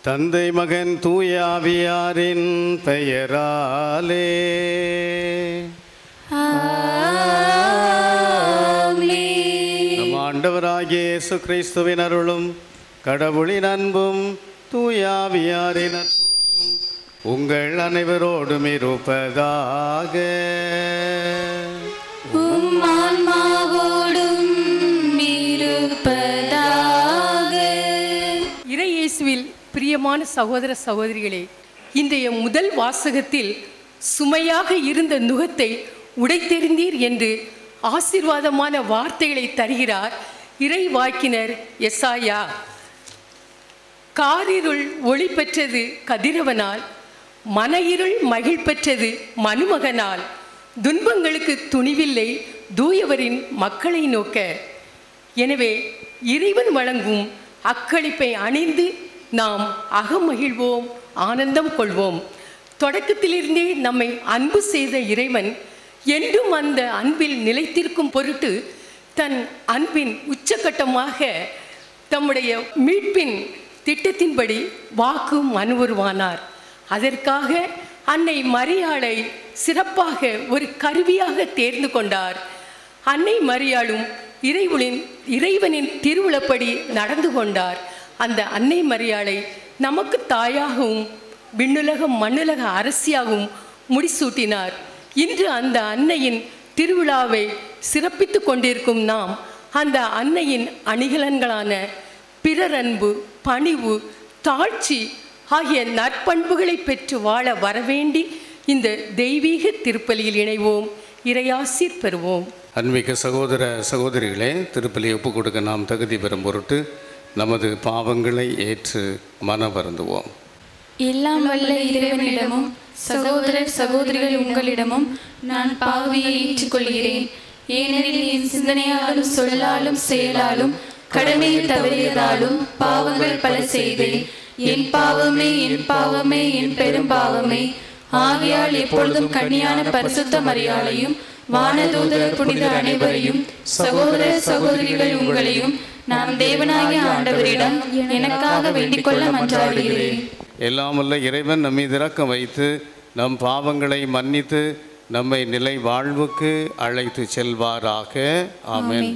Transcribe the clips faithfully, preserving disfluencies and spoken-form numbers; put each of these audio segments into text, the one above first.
தந்தை மகன் தூயாவியாரின் பெயராலே நம் ஆண்டவராகிய இயேசு கிறிஸ்துவின் அருளும் கடவுளின் அன்பும் தூயாவியாரின் அன்பும் உங்கள் அனைவரோடும் இருப்பதாக. இறையேசுவில் பிரியமான சகோதர சகோதரிகளே, இன்றைய முதல் வாசகத்தில் சுமையாக இருந்த நுகத்தை உடைத்தெறிந்தீர் என்று ஆசீர்வாதமான வார்த்தைகளை தருகிறார் இறைவாக்கினர் எசாயா. காரிருள் ஒளி பெற்றது கதிரவனால், மன இருள் மகிழ் பெற்றது மனுமகனால். துன்பங்களுக்கு துணிவில்லை தூயவரின் மக்களை நோக்க. எனவே இறைவன் வழங்கும் அக்களிப்பை அணிந்து நாம் அகமகிழ்வோம், ஆனந்தம் கொள்வோம். தொடக்கத்திலிருந்தே நம்மை அன்பு செய்த இறைவன் என்றும் அந்த அன்பில் நிலைத்திருக்கும் பொருட்டு தன் அன்பின் உச்சகட்டமாக தம்முடைய மீட்பின் திட்டத்தின்படி வாக்கு மனுவுருவானார். அதற்காக அன்னை மரியாளை சிறப்பாக ஒரு கருவியாக தேர்ந்து கொண்டார். அன்னை மரியாளும் இறைவனின் இறைவனின் திருவுளப்படி நடந்து கொண்டார். அந்த அன்னை மரியாளை நமக்கு தாயாகவும் விண்ணுலக மண்ணுலக அரசியாகவும் முடிசூட்டினார். இன்று அந்த அன்னையின் திருவிழாவை சிறப்பித்து கொண்டிருக்கும் நாம் அந்த அன்னையின் அணிகலன்களான பிறரன்பு, பணிவு, தாழ்ச்சி ஆகிய நற்பண்புகளை பெற்று வாழ வரவேண்டி இந்த தெய்வீக திருப்பலியில் இணைவோம், இறையாசீர் பெறுவோம். அன்பிக்க சகோதர சகோதரிகளே, திருப்பலி ஒப்புக் கொடுக்க நாம் தகுதி பெறும் பொருட்டு நமது பாவங்களை ஏற்று மன வருந்துவோம். எல்லாம் வல்ல இறைவனிடமும் சகோதரர் சகோதரிகள் உங்களிடமும் நான் பாவியை ஏற்றுக்கொள்கிறேன். ஏனெனில் என் சிந்தனையாலும் சொல்லாலும் செயலாலும் கடமையில் தவறியதாலும் பாவங்கள் பல செய்தேன். என் பாவமே என் பாவமே என் பெரும் பாவமே. ஆகையால் எப்பொழுதும் கன்னியான பரிசுத்த மரியாளையும் வானதூதர் புனித அனைவரையும் சகோதர சகோதரிகள் உங்களையும் நாம் தேவனாகிய ஆண்டவரிடம் எனக்காக வேண்டிக் கொள்ள மன்றாடுகிறேன். எல்லாம் வல்ல இறைவன் நம் மீது இரக்கம் வைத்து நம் பாவங்களை மன்னித்து நம்மை நிலை வாழ்வுக்கு அழைத்து செல்வாராக. ஆமென்.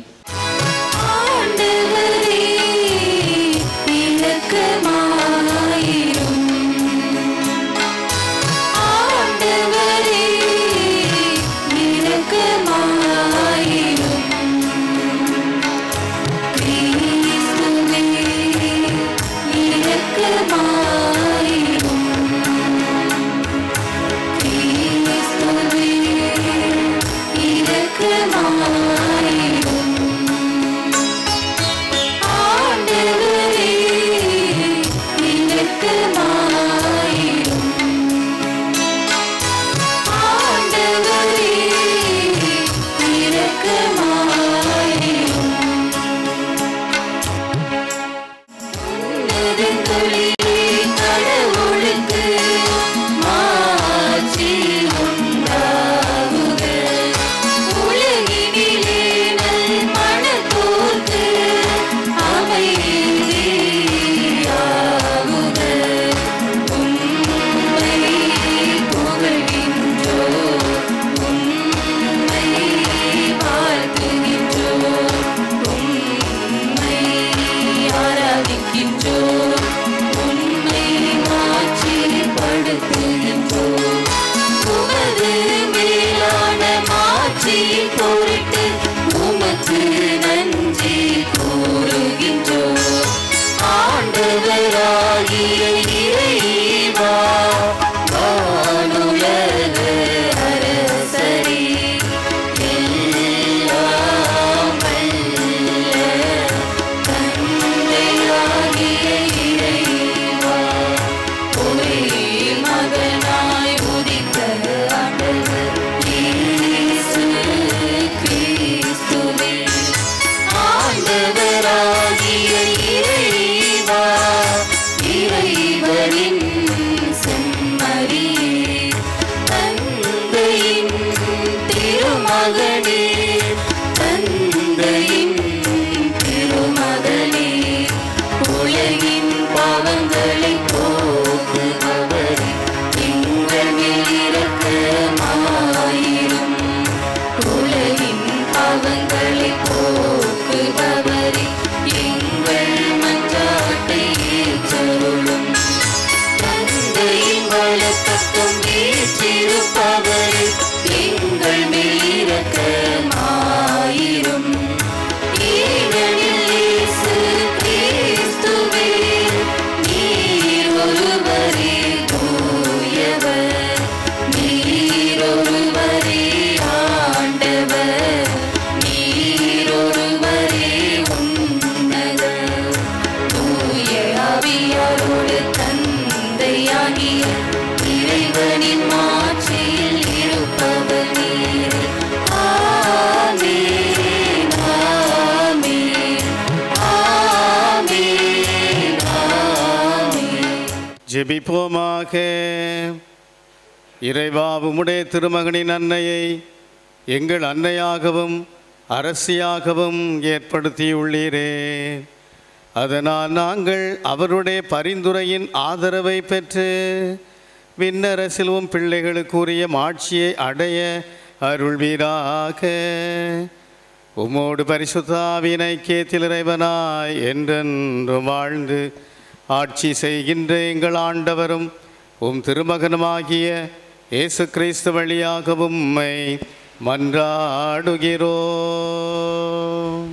உலகின் பாவங்களை ஜெபிப்போமாக. இறைவா, உம்முடைய திருமகனின் அன்னையை எங்கள் அன்னையாகவும் அரசியாகவும் ஏற்படுத்தியுள்ளீரே. அதனால் நாங்கள் அவருடைய பரிந்துரையின் ஆதரவை பெற்று விண்ணரசிலும் பிள்ளைகளுக்குரிய மாட்சியை அடைய அருள்வீராக. உம்மோடு பரிசுத்த ஆவியின் ஐக்கியத்தில் இறைவனாய் என்றென்றும் வாழ்ந்து ஆட்சி செய்கின்ற எங்கள் ஆண்டவரும் உம் திருமகனுமாகிய இயேசு கிறிஸ்து வழியாக உம்மை மன்றாடுகிறோம்.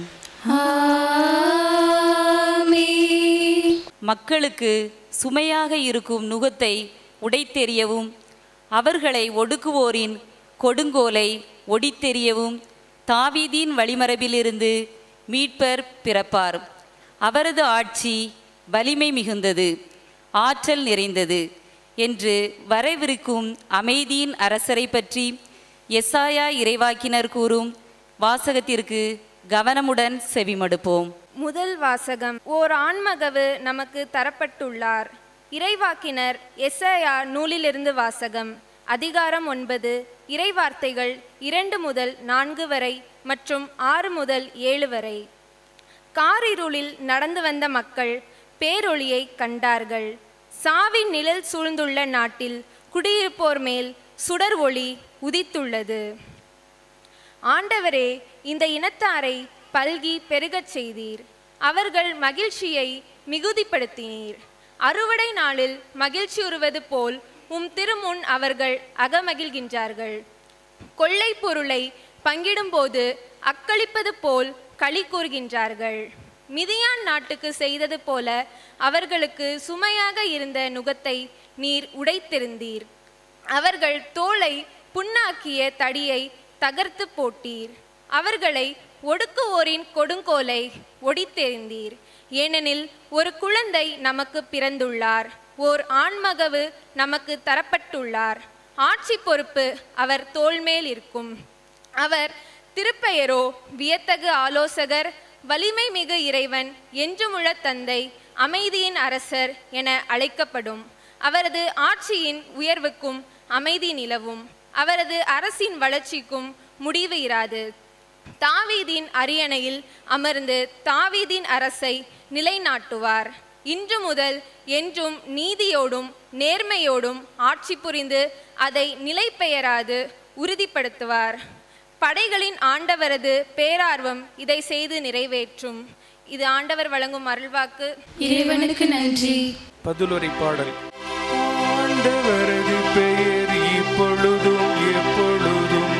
மக்களுக்கு சுமையாக இருக்கும் நுகத்தை உடைத்தெறியவும் அவர்களை ஒடுக்குவோரின் கொடுங்கோலை ஒடித்தெறியவும் தாவீதின் வழிமரபிலிருந்து மீட்பர் பிறப்பார். அவரது ஆட்சி வலிமை மிகுந்தது, ஆற்றல் நிறைந்தது என்று வரவிருக்கும் அமைதியின் அரசரை பற்றி எசாயா இறைவாக்கினர் கூறும் வாசகத்திற்கு கவனமுடன் செவிமடுப்போம். முதல் வாசகம். ஓர் ஆண்மகவு நமக்கு தரப்பட்டுள்ளார். இறைவாக்கினர் எசாயா நூலிலிருந்து வாசகம். அதிகாரம் ஒன்பது. இறைவார்த்தைகள் இரண்டு முதல் நான்கு வரை மற்றும் ஆறு முதல் ஏழு வரை. காரிருளில் நடந்து வந்த மக்கள் பேரொளியை கண்டார்கள். சாவின் நிழல் சூழ்ந்துள்ள நாட்டில் குடியிருப்போர் மேல் சுடர் ஒளி உதித்துள்ளது. ஆண்டவரே, இந்த இனத்தாரை பல்கி பெருகச் செய்தீர். அவர்கள் மகிழ்ச்சியை மிகுதிப்படுத்தினீர். அறுவடை நாளில் மகிழ்ச்சியுறுவது போல் உம் திருமுன் அவர்கள் அகமகிழ்கின்றார்கள். கொள்ளை பொருளை பங்கிடும்போது அக்களிப்பது போல் களி கூறுகின்றார்கள். மிதியான் நாட்டுக்கு செய்தது போல அவர்களுக்கு சுமையாக இருந்த நுகத்தை நீர் உடைத்திருந்தீர். அவர்கள் தோலை புண்ணாக்கிய தடியை தகர்த்து போட்டீர். அவர்களை ஒடுக்குவோரின் கொடுங்கோலை ஒடித்தெறிந்தீர். ஏனெனில் ஒரு குழந்தை நமக்கு பிறந்துள்ளார், ஓர் ஆண்மகவு நமக்கு தரப்பட்டுள்ளார். ஆட்சி பொறுப்பு அவர் தோள்மேல் இருக்கும். அவர் திருப்பெயரோ வியத்தகு ஆலோசகர், வலிமை மிகு இறைவன், என்றுமுள்ள தந்தை, அமைதியின் அரசர் என அழைக்கப்படும். அவரது ஆட்சியின் உயர்வுக்கும் அமைதி நிலவும். அவரது அரசின் வளர்ச்சிக்கும் முடிவு இராது. தாவீதின் அரியணையில் அமர்ந்து தாவீதின் அரசை நிலைநாட்டுவார். இன்று முதல் என்றும் நீதியோடும் நேர்மையோடும் ஆட்சி புரிந்து அதை நிலை பெயராது உறுதிப்படுத்துவார். படைகளின் ஆண்டவரது பேரார்வம் இதை செய்து நிறைவேற்றும். இது ஆண்டவர் வழங்கும் அருள்வாக்கு. இறைவனுக்கு நன்றி. பதிலுரை பாடல். ஆண்டவரது பெயர் இப்பொழுதும் எப்பொழுதும்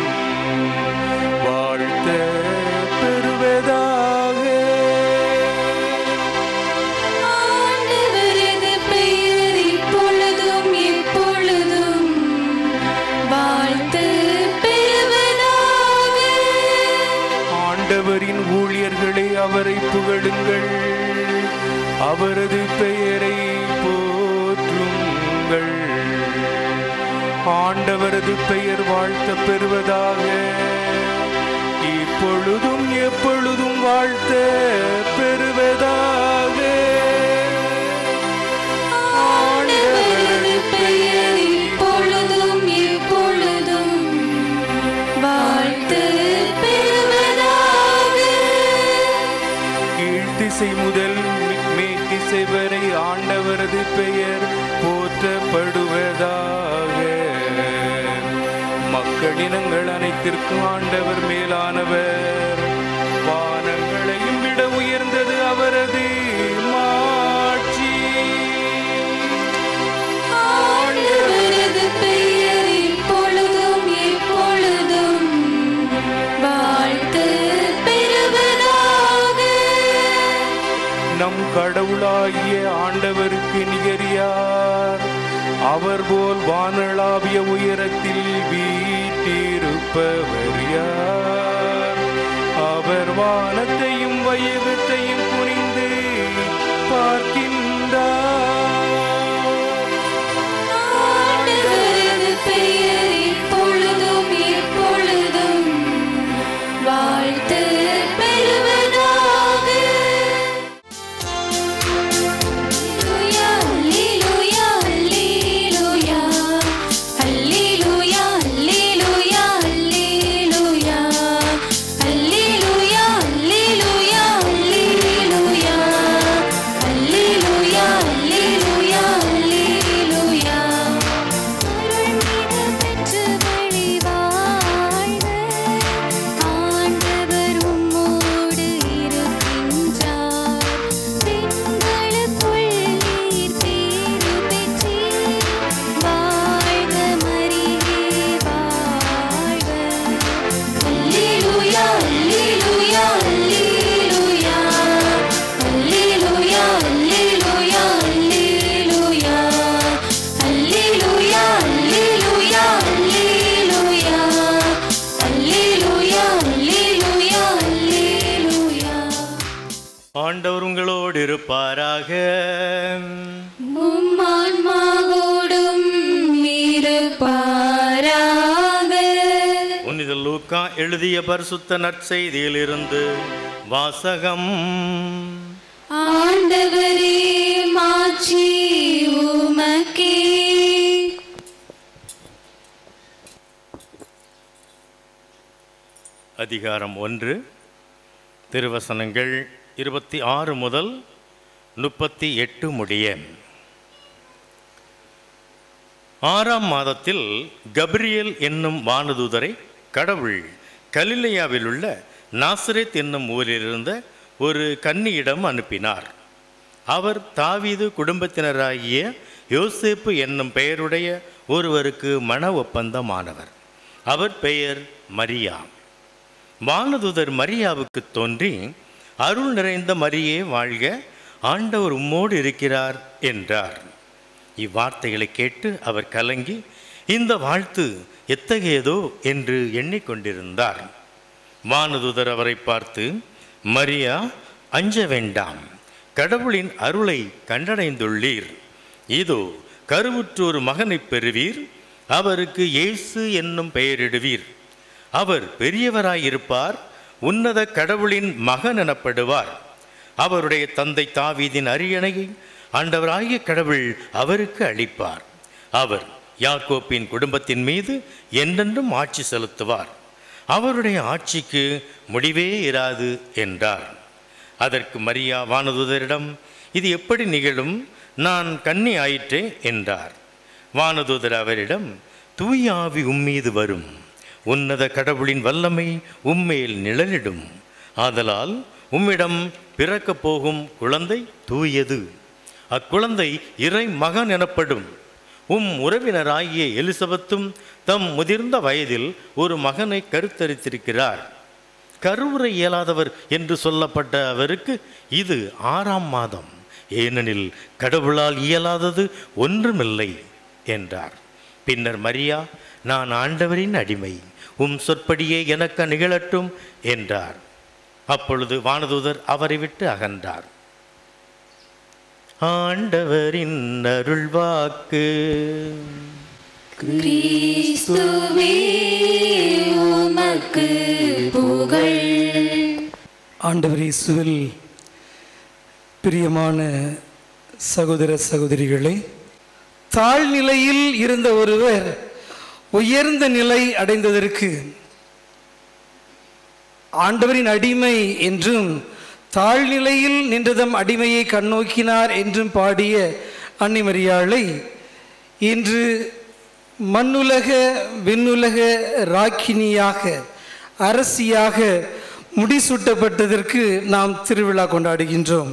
வாழ்த்த பெறுவதாக. ஆண்டவரது பெயர் இப்பொழுதும் எப்பொழுதும் வாழ்த்த பெறுவதாக. ஆண்டவரின் ஊழியர்களே, அவரை புகழுங்கள், அவரது பெயரை போற்றுங்கள். ஆண்டவரது பெயர் வாழ்த்த பெறுவதாக. இப்பொழுதும் எப்பொழுதும் வாழ்த்த பெறுவதாக. ஆண்டவரது பெயர் இப்பொழுதும் எப்பொழுதும் வாழ்த்த பெறுவதாக. கீழ்த்திசை முதல் மேற்றிசை வரை ஆண்டவரது பெயர் போற்றப்படுவதாக. மக்களினங்கள் அனைத்திற்கும் ஆண்டவர் மேலானவர். வானங்களையும் விட உயர்ந்தது அவரது மாட்சி. ஆண்டவரது பெயர் இப்பொழுதும் எப்பொழுதும் வாழ்த்த பெறுவதாக. நம் கடவுளாகிய ஆண்டவருக்கு நிகரியார். அவர் போல் வானளாவிய உயரத்தில் வீற்றிருப்பவர் யார்? அவர் வானத்தையும் வையகத்தையும் புரிந்து பார்க்கின்றார். ஆண்டவரது பெயர் இப்பொழுதும் எப்பொழுதும் வாழ்த்த பெறுவதாக. அல்லேலூயா, அல்லேலூயா, அல்லேலூயா. ஆண்டவர் உங்களோடு இருப்பாராக. உம்மான்மாவோடும் இருப்பாராக. புனித லூக்கா எழுதிய பரிசுத்த நற்செய்தியிலிருந்து வாசகம். ஆண்டவரே மாட்சி உமக்கே. அதிகாரம் ஒன்று. திருவசனங்கள் இருபத்தி ஆறு முதல் முப்பத்தி எட்டு முடிய. ஆறாம் மாதத்தில் கப்ரியேல் என்னும் வானதூதரை கடவுள் கலிலேயாவில் உள்ள நாசரேத் என்னும் ஊரிலிருந்த ஒரு கன்னியிடம் அனுப்பினார். அவர் தாவீது குடும்பத்தினராகிய யோசேப்பு என்னும் பெயருடைய ஒருவருக்கு மன ஒப்பந்தமானவர். அவர் பெயர் மரியா. வானதூதர் மரியாவுக்கு தோன்றி, அருள் நிறைந்த மரியே வாழ்க, ஆண்டவர் உம்மோடு இருக்கிறார் என்றார். இவ்வார்த்தைகளை கேட்டு அவர் கலங்கி, இந்த வாழ்த்து எத்தகையதோ என்று எண்ணிக்கொண்டிருந்தார். வானதூதர் அவரை பார்த்து, மரியா, அஞ்ச வேண்டாம், கடவுளின் அருளை கண்டடைந்துள்ளீர். இதோ கருவுற்று ஒரு மகனை பெறுவீர், அவருக்கு இயேசு என்னும் பெயரிடுவீர். அவர் பெரியவராயிருப்பார், உன்னத கடவுளின் மகன் எனப்படுவார். அவருடைய தந்தை தாவீதின் அரியணையை ஆண்டவராகிய கடவுள் அவருக்கு அளிப்பார். அவர் யாக்கோப்பின் குடும்பத்தின் மீது என்றென்றும் ஆட்சி செலுத்துவார். அவருடைய ஆட்சிக்கு முடிவே இராது என்றார். அதற்கு மரியா வானதூதரிடம், இது எப்படி நிகழும்? நான் கன்னி ஆயிற்றே என்றார். வானதூதர் அவரிடம், தூய ஆவி உம்மீது வரும், உன்னத கடவுளின் வல்லமை உம்மேல் நிழலிடும். ஆதலால் உம்மிடம் பிறக்கப் போகும் குழந்தை தூயது. அக்குழந்தை இறை மகன் எனப்படும். உம் உறவினராகிய எலிசபெத்தும் தம் முதிர்ந்த வயதில் ஒரு மகனை கருத்தரித்திருக்கிறார். கருவுரை இயலாதவர் என்று சொல்லப்பட்ட அவருக்கு இது ஆறாம் மாதம், ஏனெனில் கடவுளால் இயலாதது ஒன்றுமில்லை என்றார். பின்னர் மரியா, நான் ஆண்டவரின் அடிமை, உம் சொற்படியே எனக்கு நிகழட்டும் என்றார். அப்பொழுது வானதூதர் அவரை விட்டு அகன்றார். ஆண்டவரின் அருள்வாக்கு. கிறிஸ்துவே உமக்கு புகழ். ஆண்டவர் இயேசுவில் பிரியமான சகோதர சகோதரிகளே, தாழ்நிலையில் இருந்த ஒருவர் உயர்ந்த நிலை அடைந்ததற்கு ஆண்டவரின் அடிமை என்றும், தாழ்நிலையில் நின்றதம் அடிமையை கண்ணோக்கினார் என்றும் பாடிய அன்னை மரியாளை இன்று மண்ணுலக விண்ணுலக ராக்கினியாக, அரசியாக முடிசூட்டப்பட்டதற்கு நாம் திருவிழா கொண்டாடுகின்றோம்.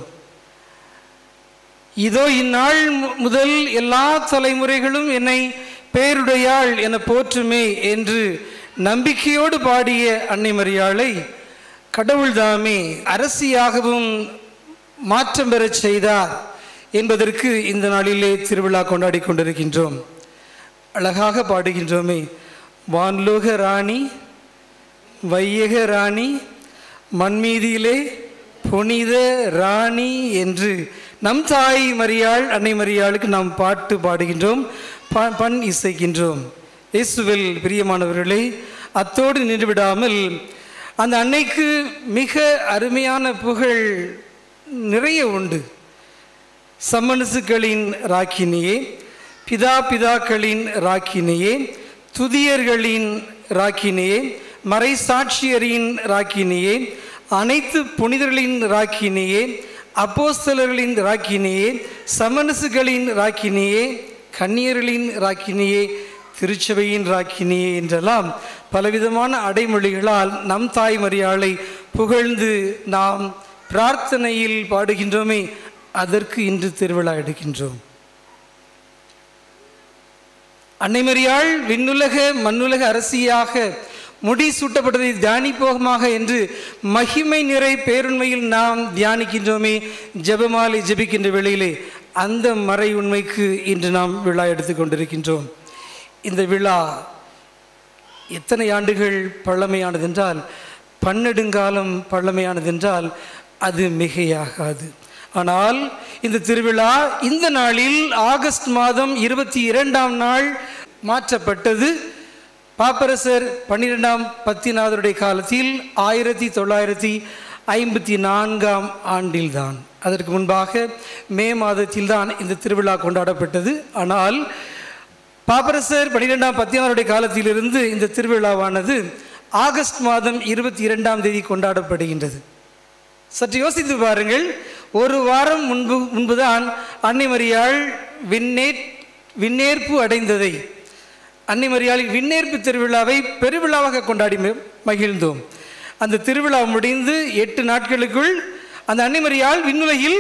இதோ இந்நாள் முதல் எல்லா தலைமுறைகளும் என்னை பேருடையாள் என போற்றுமே என்று நம்பிக்கையோடு பாடிய அன்னை மரியாளை கடவுள்தாமே அரசியாகவும் மாற்றம் பெறச் செய்தார் என்பதற்கு இந்த நாளிலே திருவிழா கொண்டாடி கொண்டிருக்கின்றோம். அழகாக பாடுகின்றோமே, வான்லோக ராணி, வையக ராணி, மண்மீதியிலே புனித ராணி என்று நம் தாய் மரியாள் அன்னை மரியாளுக்கு நாம் பாட்டு பாடுகின்றோம், பண் இசைக்கின்றோம். இயேசுவில் பிரியமானவர்களே, அத்தோடு நின்றுவிடாமல் அந்த அன்னைக்கு மிக அருமையான புகழ் நிறைய உண்டு. சம்மனசுகளின் ராக்கினியே, பிதா பிதாக்களின் ராக்கினியே, துதியர்களின் ராக்கினியே, மறை சாட்சியரின் ராக்கினியே, அனைத்து புனிதர்களின் ராக்கினியே, அப்போஸ்தலர்களின் ராக்கினியே, சமணசுகளின் ராக்கினியே, கன்னியர்களின் ராக்கினியே, திருச்சபையின் ராக்கினியே என்றெல்லாம் பலவிதமான அடைமொழிகளால் நம் தாய் மரியாளை புகழ்ந்து நாம் பிரார்த்தனையில் பாடுகின்றோமே, அதற்கு இன்று திருவிழா எடுக்கின்றோம். அன்னை மரியாள் விண்ணுலக மண்ணுலக அரசியாக முடி சூட்டப்பட்டதை தியானிப்போகமாக என்று மகிமை நிறை பேருண்மையில் நாம் தியானிக்கின்றோமே, ஜெபமாலை ஜெபிக்கின்ற வேளையிலே அந்த மறை உண்மைக்கு இன்று நாம் விழா எடுத்துக் கொண்டிருக்கின்றோம். இந்த விழா எத்தனை ஆண்டுகள் பழமையானதென்றால், பன்னெடுங்காலம் பழமையானதென்றால் அது மிகையாகாது. ஆனால் இந்த திருவிழா இந்த நாளில் ஆகஸ்ட் மாதம் இருபத்தி இரண்டாம் நாள் மாற்றப்பட்டது. பாப்பரசர் பன்னிரெண்டாம் பத்திநாதருடைய காலத்தில் ஆயிரத்தி தொள்ளாயிரத்தி ஐம்பத்தி நான்காம் ஆண்டில்தான். அதற்கு முன்பாக மே மாதத்தில் தான் இந்த திருவிழா கொண்டாடப்பட்டது. ஆனால் பாப்பரசர் பன்னிரெண்டாம் பத்திநாதருடைய காலத்திலிருந்து இந்த திருவிழாவானது ஆகஸ்ட் மாதம் இருபத்தி இரண்டாம் தேதி கொண்டாடப்படுகின்றது. சற்று யோசித்து பாருங்கள். ஒரு வாரம் முன்பு முன்புதான் அன்னை மரியாள் விண்ணே விண்ணேற்பு அடைந்ததை, அன்னை மரியாளின் விண்ணேற்பு திருவிழாவை பெருவிழாவாக கொண்டாடி மகிழ்ந்தோம். அந்த திருவிழா முடிந்து எட்டு நாட்களுக்குள் அந்த அன்னை மரியாள் விண்ணுலகில்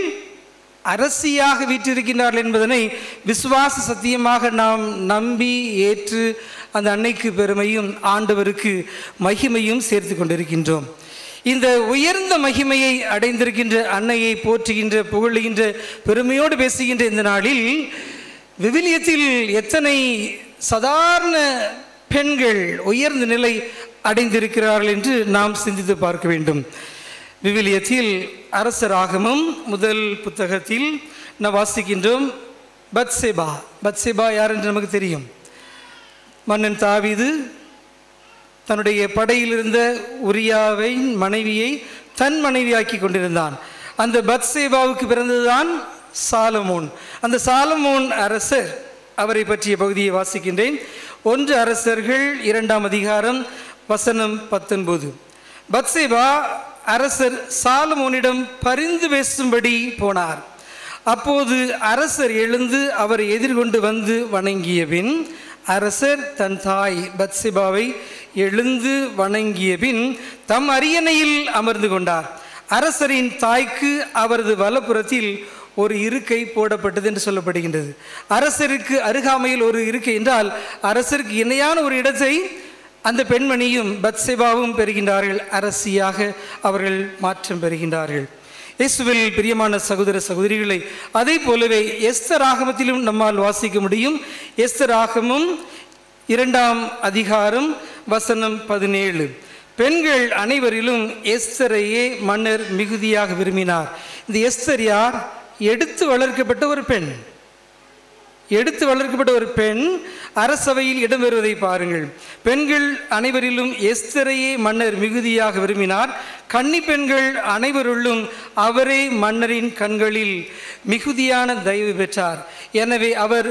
அரசியாக வீற்றிருக்கின்றார்கள் என்பதனை விசுவாச சத்தியமாக நாம் நம்பி ஏற்று அந்த அன்னைக்கு பெருமையும் ஆண்டவருக்கு மகிமையும் சேர்த்து கொண்டிருக்கின்றோம். இந்த உயர்ந்த மகிமையை அடைந்திருக்கின்ற அன்னையை போற்றுகின்ற புகழுகின்ற பெருமையோடு பேசுகின்ற இந்த நாளில் விவிலியத்தில் எத்தனை சாதாரண பெண்கள் உயர்ந்த நிலை அடைந்திருக்கிறார்கள் என்று நாம் சிந்தித்து பார்க்க வேண்டும். விவிலியத்தில் அரசராகமம் முதல் புத்தகத்தில் நாம் வாசிக்கின்றோம். பத்சேபா பத்சேபா யார் என்று நமக்கு தெரியும். மன்னன் தாவீது தன்னுடைய படையில் இருந்த உரியாவை மனைவியை தன் மனைவியாக்கி கொண்டிருந்தான். அந்த பத்சேபாவுக்கு பிறந்ததுதான் சாலமோன். அந்த சாலமோன் அரசர், அவரை பற்றிய பகுதியை வாசிக்கின்றேன். ஒன்று அரசர்கள் இரண்டாம் அதிகாரம் வசனம் பத்தொன்பது. பத்சேபா அரசர் சாலமோனிடம் பரிந்து பேசும்படி போனார். அப்போது அரசர் எழுந்து அவரை எதிர்கொண்டு வந்து வணங்கிய பின் அரசர் தன் தாய் பத்சேபாவை எழுந்து வணங்கிய பின் தம் அரியணையில் அமர்ந்து கொண்டார். அரசரின் தாய்க்கு அவரது வலப்புறத்தில் ஒரு இருக்கை போடப்பட்டது என்று சொல்லப்படுகின்றது. அரசருக்கு அருகாமையில் ஒரு இருக்கை என்றால் அரசருக்கு இணையான ஒரு இடத்தை அந்த பெண்மணியும் பத்சேபாவும் பெறுகின்றார்கள். அரசியாக அவர்கள் மாற்றம் பெறுகின்றார்கள். இயேசுவில் பிரியமான சகோதர சகோதரிகளை, அதே போலவே எஸ்தர் ஆகமத்திலும் நம்மால் வாசிக்க முடியும். எஸ்தர் ஆகமம் இரண்டாம் அதிகாரம் வசனம் பதினேழு. பெண்கள் அனைவரிலும் எஸ்தரையே மன்னர் மிகுதியாக விரும்பினார். இந்த எஸ்தர் யார்? எடுத்து வளர்க்கப்பட்ட ஒரு பெண். எடுத்து வளர்க்கப்பட்ட ஒரு பெண் அரசவையில் இடம் பெறுவதை பாருங்கள். பெண்கள் அனைவரிலும் எஸ்தரையே மன்னர் மிகுதியாக விரும்பினார். கன்னி பெண்கள் அனைவருள்ளும் அவரே மன்னரின் கண்களில் மிகுதியான தயவு பெற்றார். எனவே அவர்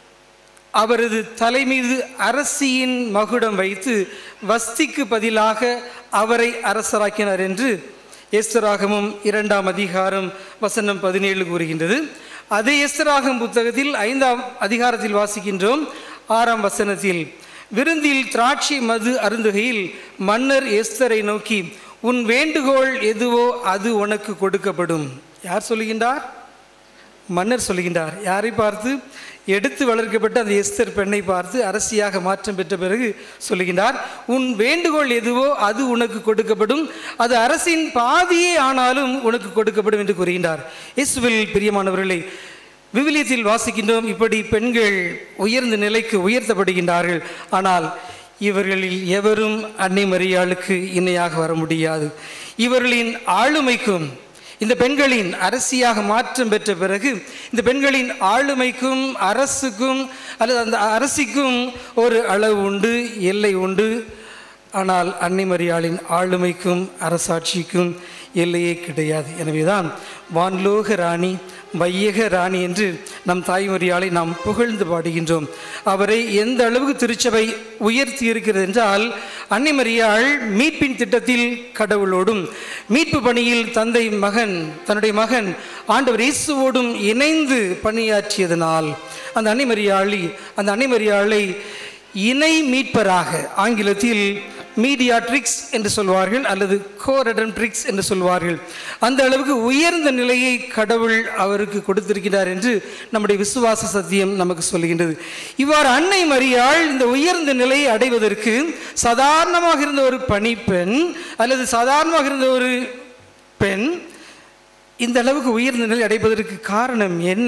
அவரது தலை மீது அரசியின் மகுடம் வைத்து வஸ்திக்கு பதிலாக அவரை அரசராக்கினார் என்று எஸ்தராகமும் இரண்டாம் அதிகாரம் வசனம் பதினேழு கூறுகின்றது. அதே எஸ்தராகம் புத்தகத்தில் ஐந்தாம் அதிகாரத்தில் வாசிக்கின்றோம். ஆறாம் வசனத்தில், விருந்தில் திராட்சை மது அருந்துகையில் மன்னர் எஸ்தரை நோக்கி, உன் வேண்டுகோள் எதுவோ அது உனக்கு கொடுக்கப்படும். யார் சொல்லுகின்றார்? மன்னர் சொல்லுகின்றார். யாரை பார்த்து? எடுத்து வளர்க்கப்பட்ட அந்த எஸ்தர் பெண்ணை பார்த்து அரசியாக மாற்றம் பெற்ற பிறகு சொல்லுகின்றார், உன் வேண்டுகோள் எதுவோ அது உனக்கு கொடுக்கப்படும், அது அரசின் பாதியே ஆனாலும் உனக்கு கொடுக்கப்படும் என்று கூறுகின்றார். இயேசுவில் பிரியமானவர்களை, விவிலியத்தில் வாசிக்கின்றோம், இப்படி பெண்கள் உயர்ந்த நிலைக்கு உயர்த்தப்படுகின்றார்கள். ஆனால் இவர்களில் எவரும் அன்னை மரியாளுக்கு இணையாக வர முடியாது. இவர்களின் ஆளுமைக்கும் இந்த பெண்களின் அரசியாக மாற்றம் பெற்ற பிறகு இந்த பெண்களின் ஆளுமைக்கும் அரசுக்கும் அல்லது அந்த அரசிக்கும் ஒரு அளவு உண்டு, எல்லை உண்டு. ஆனால் அன்னை மரியாளின் ஆளுமைக்கும் அரசாட்சிக்கும் எல்லையே கிடையாது. எனவேதான் வான்லோக ராணி, வையக ராணி என்று நம் தாய்மரியாளை நாம் புகழ்ந்து பாடுகின்றோம். அவரை எந்த அளவுக்கு திருச்சபை உயர்த்தி இருக்கிறது என்றால், அன்னை மரியாள் மீட்பின் திட்டத்தில் கடவுளோடும் மீட்பு பணியில் தந்தை மகன் தன்னுடைய மகன் ஆண்டவர் இயேசுவோடும் இணைந்து பணியாற்றியதனால் அந்த அன்னை மரியாளி அந்த அன்னை மரியாளை இணை மீட்பராக, ஆங்கிலத்தில் மீடியாட்ரிக்ஸ் என்று சொல்வார்கள் அல்லது கோரெடன்ட்ரிக்ஸ் என்று சொல்வார்கள், அந்த அளவுக்கு உயர்ந்த நிலையை கடவுள் அவருக்கு கொடுத்திருக்கிறார் என்று நம்முடைய விசுவாச சத்தியம் நமக்கு சொல்கின்றது. இவ்வாறு அன்னை மரியாள் இந்த உயர்ந்த நிலையை அடைவதற்கு சாதாரணமாக இருந்த ஒரு பணிப்பெண் அல்லது சாதாரணமாக இருந்த ஒரு பெண் இந்த அளவுக்கு உயர்ந்த நிலை அடைவதற்கு காரணம் என்ன?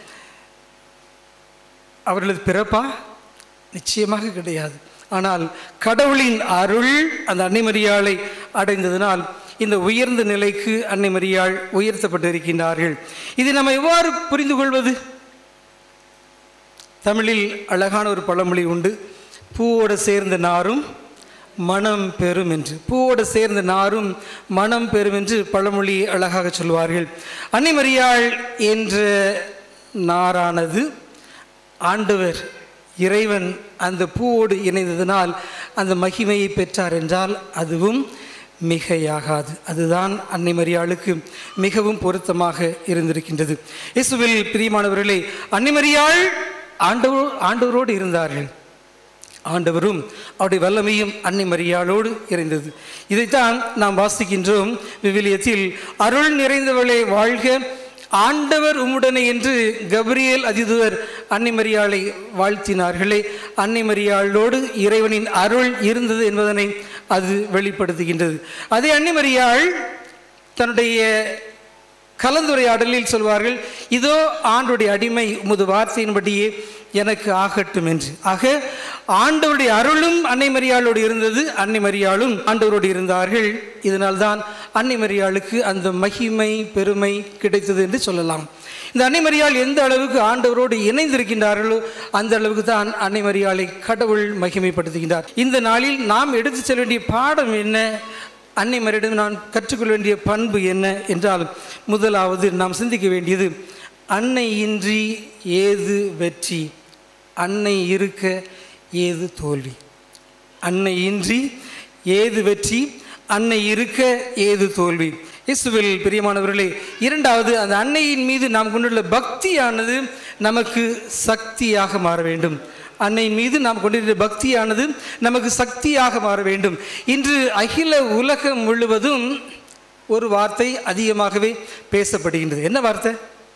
அவர்களது பிறப்பா? நிச்சயமாக கிடையாது. ஆனால் கடவுளின் அருள் அந்த அன்னை மரியாளை அடைந்ததனால் இந்த உயர்ந்த நிலைக்கு அன்னை மரியாள் உயர்த்தப்பட்டிருக்கின்றார்கள். இதை நம்ம எவ்வாறு புரிந்து கொள்வது? தமிழில் அழகான ஒரு பழமொழி உண்டு, பூவோடு சேர்ந்த நாரும் மனம் பெறும் என்று. பூவோடு சேர்ந்த நாரும் மனம் பெறும் என்று பழமொழி அழகாக சொல்வார்கள். அன்னை மரியாள் என்ற நாரானது ஆண்டவர் இறைவன் அந்த பூவோடு இணைந்ததனால் அந்த மகிமையை பெற்றார் என்றால் அதுவும் மிகையாகாது. அதுதான் அன்னை மரியாளுக்கு மிகவும் பொருத்தமாக இருந்திருக்கின்றது. இயேசுவில் பிரியமானவர்களே, அன்னை மரியாள் ஆண்டவர் ஆண்டவரோடு இருந்தார்கள். ஆண்டவரும் அவருடைய வல்லமையும் அன்னை மரியாளோடு இருந்தது. இதைத்தான் நாம் வாசிக்கின்றோம் விவிலியத்தில். அருள் நிறைந்தவளே வாழ்க, ஆண்டவர் உம்முடனே என்று கபிரியேல் அதிதூதர் அன்னை மரியாளை வாழ்த்தினார்களே. அன்னை மரியாளோடு இறைவனின் அருள் இருந்தது என்பதனை அது வெளிப்படுத்துகின்றது. அதே அன்னை மரியாள் தன்னுடைய கலந்துரையாடலில் சொல்வார்கள், இதோ ஆண்டுடைய அடிமை உமது வார்த்தையின்படியே எனக்கு ஆகட்டும் என்று. ஆக ஆண்டவருடைய அருளும் அன்னை மரியாளோடு இருந்தது, அன்னை மரியாளும் ஆண்டவரோடு இருந்தார்கள். இதனால்தான் அன்னை மரியாளுக்கு அந்த மகிமை பெருமை கிடைத்தது என்று சொல்லலாம். இந்த அன்னை மரியாள் எந்த அளவுக்கு ஆண்டவரோடு இணைந்திருக்கின்றார்களோ அந்த அளவுக்கு தான் அன்னை மரியாளை கடவுள் மகிமைப்படுத்துகின்றார். இந்த நாளில் நாம் எடுத்து செல்ல வேண்டிய பாடம் என்ன, அன்னை மரியிடம் நான் கற்றுக்கொள்ள வேண்டிய பண்பு என்ன என்றால், முதலாவது நாம் சிந்திக்க வேண்டியது, அன்னை இன்றி ஏது வெற்றி, அன்னை இருக்க ஏது தோல்வி. அன்னை இன்றி ஏது வெற்றி, அன்னை இருக்க ஏது தோல்வி. இயேசுவில் பிரியமானவர்களே, இரண்டாவது அந்த அன்னையின் மீது நாம் கொண்டுள்ள பக்தியானது நமக்கு சக்தியாக மாற வேண்டும். அன்னையின் மீது நாம் கொண்டிருக்கிற பக்தியானது நமக்கு சக்தியாக மாற வேண்டும். இன்று அகில உலகம் முழுவதும் ஒரு வார்த்தை அதிகமாகவே பேசப்படுகின்றது. என்ன வார்த்தை?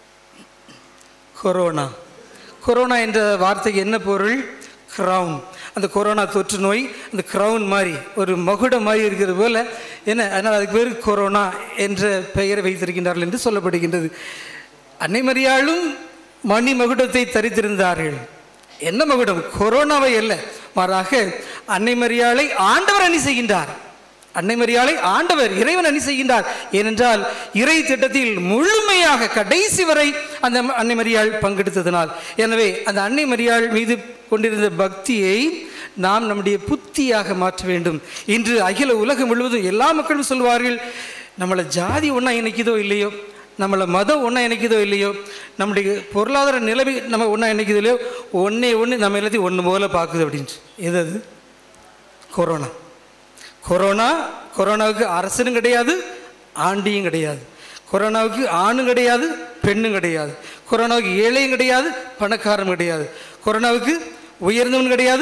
கொரோனா. கொரோனா என்ற வார்த்தைக்கு என்ன பொருள்? கிரவுன். அந்த கொரோனா தொற்று நோய் அந்த கிரவுன் மாதிரி ஒரு மகுடம் மாதிரி இருக்கிறது போல என்ன, அதனால் அதுக்கு பேர் கொரோனா என்ற பெயரை வைத்திருக்கின்றார்கள் என்று சொல்லப்படுகின்றது. அன்னை மரியாளும் மணி மகுடத்தை தரித்திருந்தார்கள். என்ன மகுடம்? கொரோனாவை அல்ல, மாறாக அன்னை மரியாளை ஆண்டவர் அணி செய்கின்றார். அன்னை மரியாளை ஆண்டவர் இறைவன் அணி செய்கின்றார். ஏனென்றால் இறை திட்டத்தில் முழுமையாக கடைசி வரை அந்த அன்னை மரியாள் பங்கெடுத்ததனால். எனவே அந்த அன்னை மரியாள் மீது கொண்டிருந்த பக்தியை நாம் நம்முடைய புத்தியாக மாற்ற வேண்டும். இன்று அகில உலகம் முழுவதும் எல்லா மக்களும் சொல்வார்கள், நம்மளை ஜாதி ஒன்றா இணைக்குதோ இல்லையோ, நம்மளை மதம் ஒன்றா இணைக்குதோ இல்லையோ, நம்முடைய பொருளாதார நிலைமை நம்ம ஒன்றா இணைக்குதோ இல்லையோ, ஒன்றே ஒன்று நம்ம எல்லாத்தையும் ஒன்று போல பார்க்குது அப்படின்ட்டு. எது அது? கொரோனா. கொரோனா கொரோனாவுக்கு அரசனும் கிடையாது, ஆண்டியும் கிடையாது. கொரோனாவுக்கு ஆணும் கிடையாது, பெண்ணும் கிடையாது. கொரோனாவுக்கு ஏழையும் கிடையாது, பணக்காரனும் கிடையாது. கொரோனாவுக்கு உயர்ந்தவன் கிடையாது,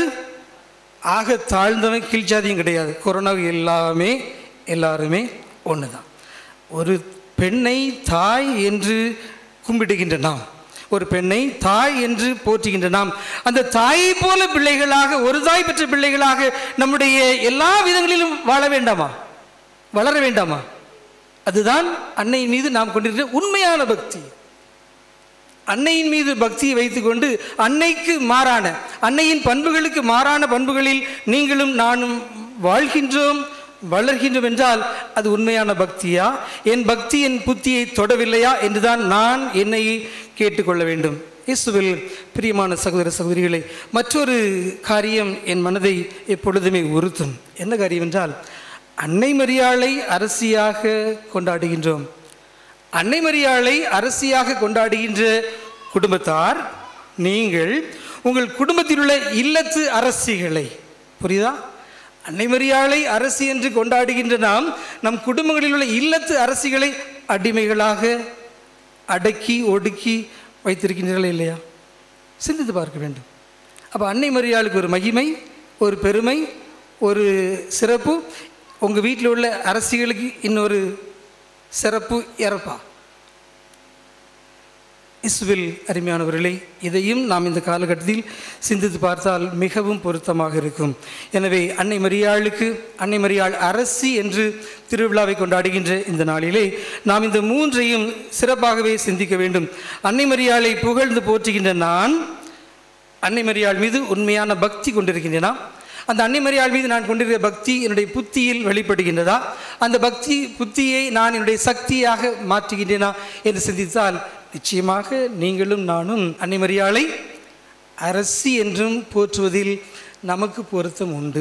ஆக தாழ்ந்தவன் கீழ்ச்சாதியும் கிடையாது. கொரோனாவுக்கு எல்லாமே எல்லாருமே ஒன்று தான். ஒரு பெண்ணை தாய் என்று கும்பிடுகின்ற நாம், ஒரு பெண்ணை தாய் என்று போற்றுகின்ற நாம், அந்த தாயை போல பிள்ளைகளாக, ஒரு தாய் பெற்ற பிள்ளைகளாக நம்முடைய எல்லா விதங்களிலும் வாழ வேண்டாமா, வளர வேண்டாமா? அதுதான் அன்னையின் மீது நாம் கொண்டிருக்கிற உண்மையான பக்தி. அன்னையின் மீது பக்தியை வைத்துக்கொண்டு அன்னைக்கு மாறான, அன்னையின் பண்புகளுக்கு மாறான பண்புகளில் நீங்களும் நானும் வாழ்கின்றோம், வளர்கின்றோம் என்றால் அது உண்மையான பக்தியா? என் பக்தி என் புத்தியை தொடவில்லையா என்றுதான் நான் என்னை கேட்டுக்கொள்ள வேண்டும். இயேசுவில் பிரியமான சகோதர சகோதரிகளை, மற்றொரு காரியம் என் மனதை எப்பொழுதுமே உறுத்தும். என்ன காரியம் என்றால், அன்னை மரியாளை அரசியாக கொண்டாடுகின்றோம். அன்னை மரியாளை அரசியாக கொண்டாடுகின்ற குடும்பத்தார், நீங்கள் உங்கள் குடும்பத்தில் உள்ள இல்லத்து அரசிகளை, புரியுதா? அன்னை மரியாளை அரசி என்று கொண்டாடுகின்ற நாம் நம் குடும்பங்களில் உள்ள இல்லத்து அரசிகளை அடிமைகளாக அடக்கி ஒடுக்கி வைத்திருக்கின்றீர்கள் இல்லையா? சிந்தித்து பார்க்க வேண்டும். அப்போ அன்னை மரியாளுக்கு ஒரு மகிமை, ஒரு பெருமை, ஒரு சிறப்பு. உங்கள் வீட்டில் உள்ள அரசிகளுக்கு இன்னொரு சிறப்பு இறப்பா? இஸ்வில் அருமையானவர்களே, இதையும் நாம் இந்த காலகட்டத்தில் சிந்தித்து பார்த்தால் மிகவும் பொருத்தமாக இருக்கும். எனவே அன்னை மரியாளுக்கு, அன்னை மரியாள் அரசி என்று திருவிழாவை கொண்டாடுகின்ற இந்த நாளிலே நாம் இந்த மூன்றையும் சிறப்பாகவே சிந்திக்க வேண்டும். அன்னை மரியாளை புகழ்ந்து போற்றுகின்ற நான், அன்னை மரியாள் மீது உண்மையான பக்தி கொண்டிருக்கின்றனா? அந்த அன்னை மரியாள் மீது நான் கொண்டிருக்கிற பக்தி என்னுடைய புத்தியில் வெளிப்படுகின்றதா, அந்த பக்தி புத்தியை நான் என்னுடைய சக்தியாக மாற்றுகின்றேனா என்று சிந்தித்தால் நிச்சயமாக நீங்களும் நானும் அன்னை மரியாளை அரசி என்றும் போற்றுவதில் நமக்கு பொருத்தம் உண்டு.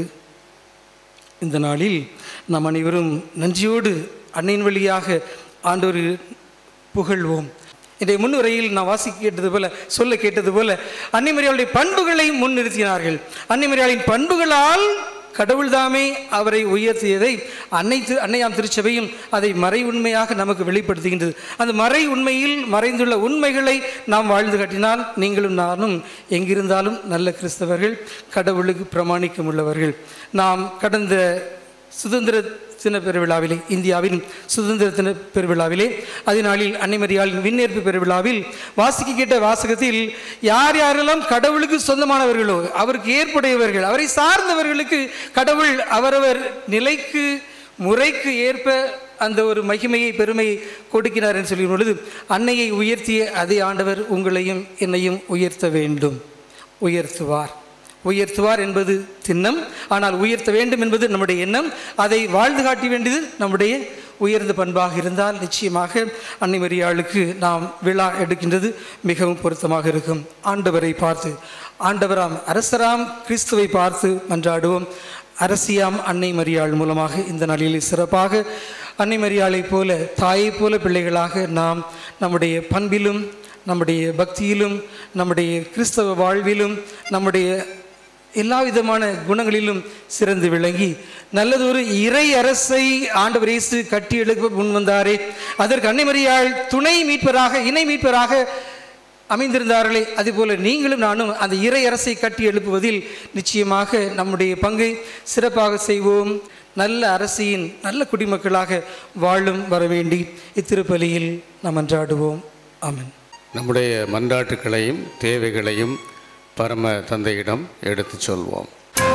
இந்த நாளில் நாம் அனைவரும் நன்றியோடு அன்னையின் வழியாக ஆண்டவர் புகழ்வோம். இன்றைய முன்னுரையில் நான் வாசிக்க கேட்டது போல சொல்ல கேட்டது போல அன்னை மரியாளுடைய பண்புகளை முன்னிறுத்தினார்கள். அன்னை மரியாளின் பண்புகளால் கடவுள் தாமே அவரை உயர்த்தியதை அன்னை அன்னையாம் திருச்சபையும் அதை மறை உண்மையாக நமக்கு வெளிப்படுத்துகின்றது. அந்த மறை உண்மையில் மறைந்துள்ள உண்மைகளை நாம் வாழ்ந்து காட்டினால் நீங்களும் நானும் எங்கிருந்தாலும் நல்ல கிறிஸ்தவர்கள், கடவுளுக்கு பிரமாணிக்கம் உள்ளவர்கள். நாம் கடந்த சுதந்திர தின பெருவிழாவிலே, இந்தியாவின் சுதந்திர தின பெருவிழாவிலே, அதனாலில் அன்னை மரியாளின் விண்ணேற்பு பெருவிழாவில் வாசிக்க கேட்ட வாசகத்தில் யார் யாரெல்லாம் கடவுளுக்கு சொந்தமானவர்களோ, அவருக்கு ஏற்புடையவர்கள், அவரை சார்ந்தவர்களுக்கு கடவுள் அவரவர் நிலைக்கு முறைக்கு ஏற்ப அந்த ஒரு மகிமையை பெருமையை கொடுக்கிறார் என்று சொல்லும் பொழுது அன்னையை உயர்த்திய அதே ஆண்டவர் உங்களையும் என்னையும் உயர்த்த வேண்டும், உயர்த்துவார். உயர்த்துவார் என்பது திண்ணம், ஆனால் உயர்த்த வேண்டும் என்பது நம்முடைய எண்ணம். அதை வாழ்ந்து காட்ட வேண்டியது நம்முடைய உயர்ந்த பண்பாக இருந்தால் நிச்சயமாக அன்னை மரியாளுக்கு நாம் விழா எடுக்கின்றது மிகவும் பொருத்தமாக இருக்கும். ஆண்டவரை பார்த்து, ஆண்டவராம் அரசராம் கிறிஸ்துவை பார்த்து மன்றாடுவோம். அரசியாம் அன்னை மரியாள் மூலமாக இந்த நாளில் சிறப்பாக அன்னை மரியாளை போல தாயை போல பிள்ளைகளாக நாம் நம்முடைய பண்பிலும் நம்முடைய பக்தியிலும் நம்முடைய கிறிஸ்தவ வாழ்விலும் நம்முடைய எல்லா விதமான குணங்களிலும் சிறந்து விளங்கி நல்லதொரு இறை அரசை ஆண்டவர் இயேசு கட்டி எழுப்ப முன் வந்தாரே, அதற்கு அன்னை மரியாள் துணை மீட்பராக இணை மீட்பராக அமைந்திருந்தார்களே, அதுபோல நீங்களும் நானும் அந்த இறை அரசை கட்டி எழுப்புவதில் நிச்சயமாக நம்முடைய பங்கை சிறப்பாக செய்வோம். நல்ல அரசியின் நல்ல குடிமக்களாக வாழும் வர வேண்டி இத்திருப்பலியில் நாம் மன்றாடுவோம். ஆமென். நம்முடைய மன்றாட்டுக்களையும் தேவைகளையும் பரம தந்தையிடம் எடுத்து சொல்வோம்.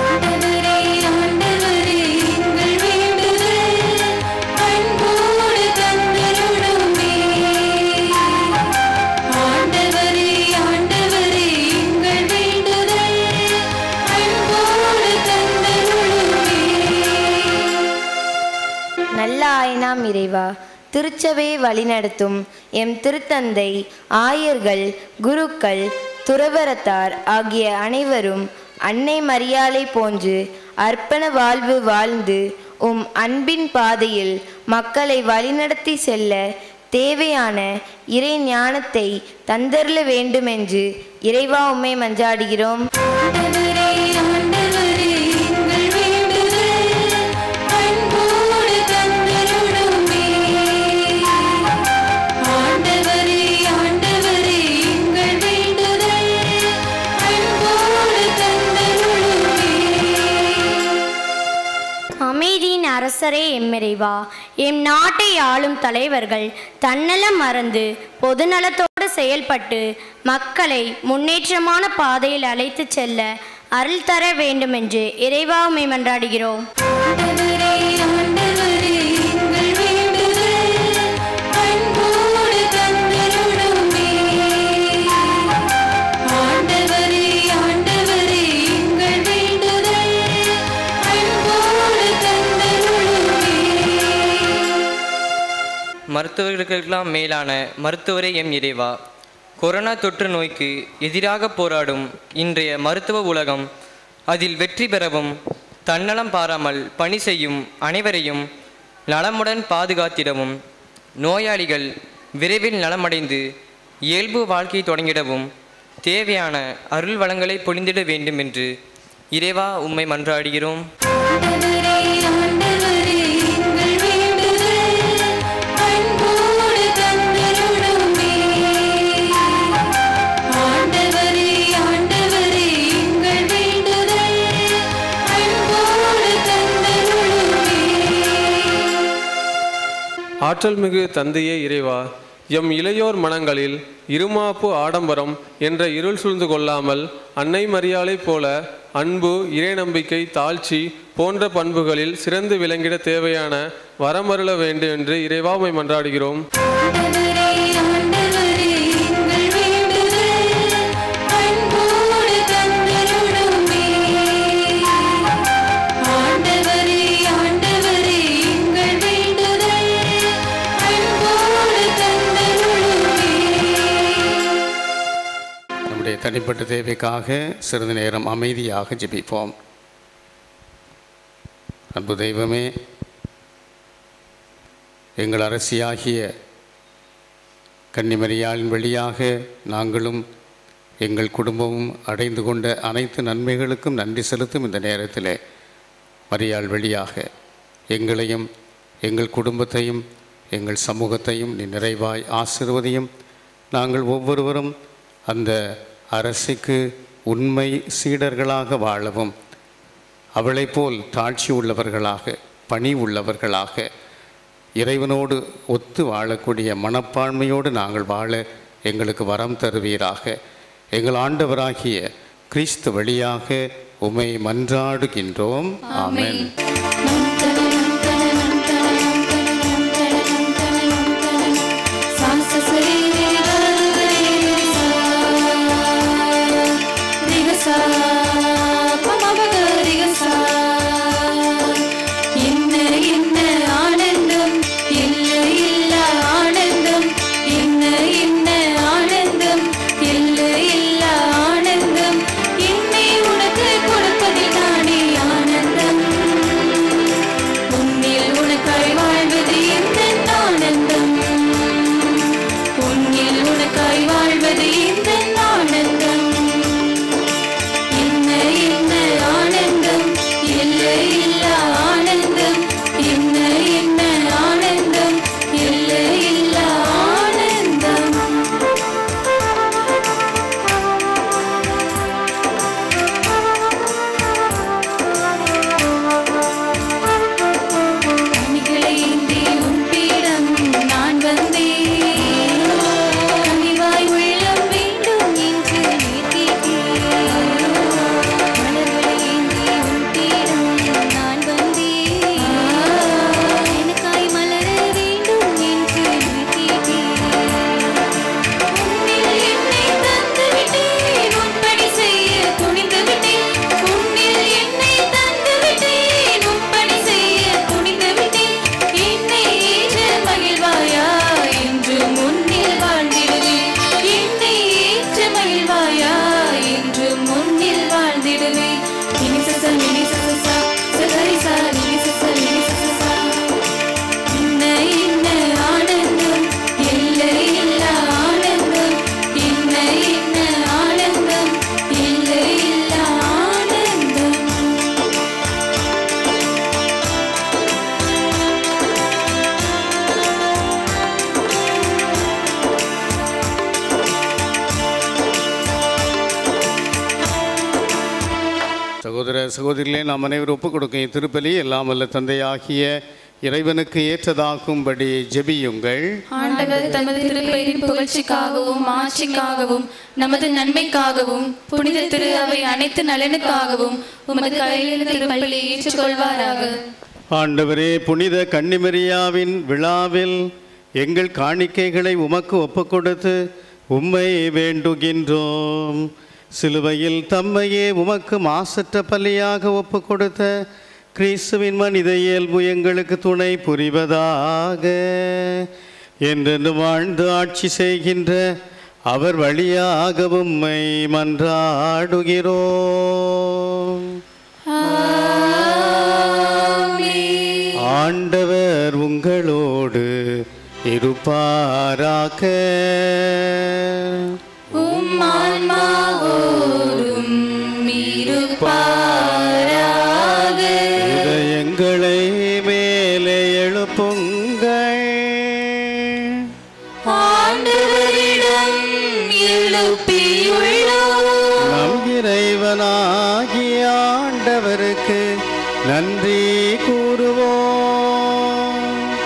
நல்ல ஆயனாம் இறைவா, திருச்சபையை வழிநடத்தும் எம் திருத்தந்தை, ஆயர்கள், குருக்கள், துறவரத்தார் ஆகிய அனைவரும் அன்னை மரியாளை போன்று அர்ப்பண வாழ்வு வாழ்ந்து உம் அன்பின் பாதையில் மக்களை வழிநடத்தி செல்ல தேவையான இறை ஞானத்தை தந்தருள வேண்டுமென்று இறைவா உம்மை மன்றாடுகிறோம். அமைதியின் அரசரே எம்மிறைவா, எம் நாட்டை ஆளும் தலைவர்கள் தன்னலம் மறந்து பொதுநலத்தோடு செயல்பட்டு மக்களை முன்னேற்றமான பாதையில் அழைத்து செல்ல அருள் தர வேண்டுமென்று இறைவா உம்மை மன்றாடுகிறோம். மருத்துவர்களுக்கெல்லாம் மேலான மருத்துவரே எம் இறைவா, கொரோனா தொற்று நோய்க்கு எதிராக போராடும் இன்றைய மருத்துவ உலகம் அதில் வெற்றி பெறவும் தன்னலம் பாராமல் பணி செய்யும் அனைவரையும் நலமுடன் பாதுகாத்திடவும் நோயாளிகள் விரைவில் நலமடைந்து இயல்பு வாழ்க்கை தொடங்கிடவும் தேவையான அருள் வளங்களை பொழிந்திட வேண்டும் என்று இறைவா உம்மை மன்றாடுகிறோம். ஆற்றல் மிகு தந்தையே இறைவா, எம் இளையோர் மனங்களில் இருமாப்பு ஆடம்பரம் என்ற இருள் சூழ்ந்து கொள்ளாமல் அன்னை மரியாளை போல அன்பு, இறை நம்பிக்கை, தாழ்ச்சி போன்ற பண்புகளில் சிறந்து விளங்கிட தேவையான வரமருள வேண்டும் என்று இறைவா உம்மை மன்றாடுகிறோம். தனிப்பட்ட தேவைக்காக சிறிது நேரம் அமைதியாக ஜெபிப்போம். அன்பு தெய்வமே, எங்கள் அரசியாகிய கன்னிமரியாளின் வழியாக நாங்களும் எங்கள் குடும்பமும் அடைந்து கொண்ட அனைத்து நன்மைகளுக்கும் நன்றி செலுத்தும் இந்த நேரத்தில் மரியாள் வழியாக எங்களையும் எங்கள் குடும்பத்தையும் எங்கள் சமூகத்தையும் நீ நிறைவாய் ஆசீர்வதியும். நாங்கள் ஒவ்வொருவரும் அந்த அரசிக்கு உண்மை சீடர்களாக வாழவும், அவளைப் போல் தாழ்ச்சி உள்ளவர்களாக பணி உள்ளவர்களாக இறைவனோடு ஒத்து வாழக்கூடிய மனப்பான்மையோடு நாங்கள் வாழ எங்களுக்கு வரம் தருவீராக. எங்கள் ஆண்டவராகிய கிறிஸ்து வழியாக உம்மை மன்றாடுகின்றோம். ஆமென். சகோதர சகோதரிகளே, நாம் அனைவரும் ஒப்புக் கொடுக்கும் திருப்பலி எல்லாம் வல்ல தந்தையாகிய இறைவனுக்கு ஏற்றதாகும்படி ஜெபியுங்கள். ஆண்டவர் தமது திருப்பெயரின் புகழ்ச்சிக்காகவும் ஆட்சிக்காகவும் நமது நன்மைக்காகவும் புனித திரு அவை அனைத்து நலனுக்காகவும் உமது கையில் திருப்பலியை ஏற்றுக்கொள்வாராக. ஆண்டவரே, புனித கன்னிமரியாவின் விழாவில் எங்கள் காணிக்கைகளை உமக்கு ஒப்புக் கொடுத்து உம்மை வேண்டுகின்றோம். சிலுவையில் தம்மையே உமக்கு மாசற்ற பலியாக ஒப்பு கொடுத்த கிறிஸ்துவின் மனித இயல்பு எங்களுக்கு துணை புரிவதாக. என்றென்று வாழ்ந்து ஆட்சி செய்கின்ற அவர் வழியாக உம்மை மன்றாடுகிறோம். ஆண்டவர் உங்களோடு இருப்பாராக. இதயங்களை மேலே எழுப்புங்கள். ஆண்டவரிடம் எழுப்பியுள்ளோம். நம் இறைவனாகிய ஆண்டவருக்கு நன்றி கூறுவோம்.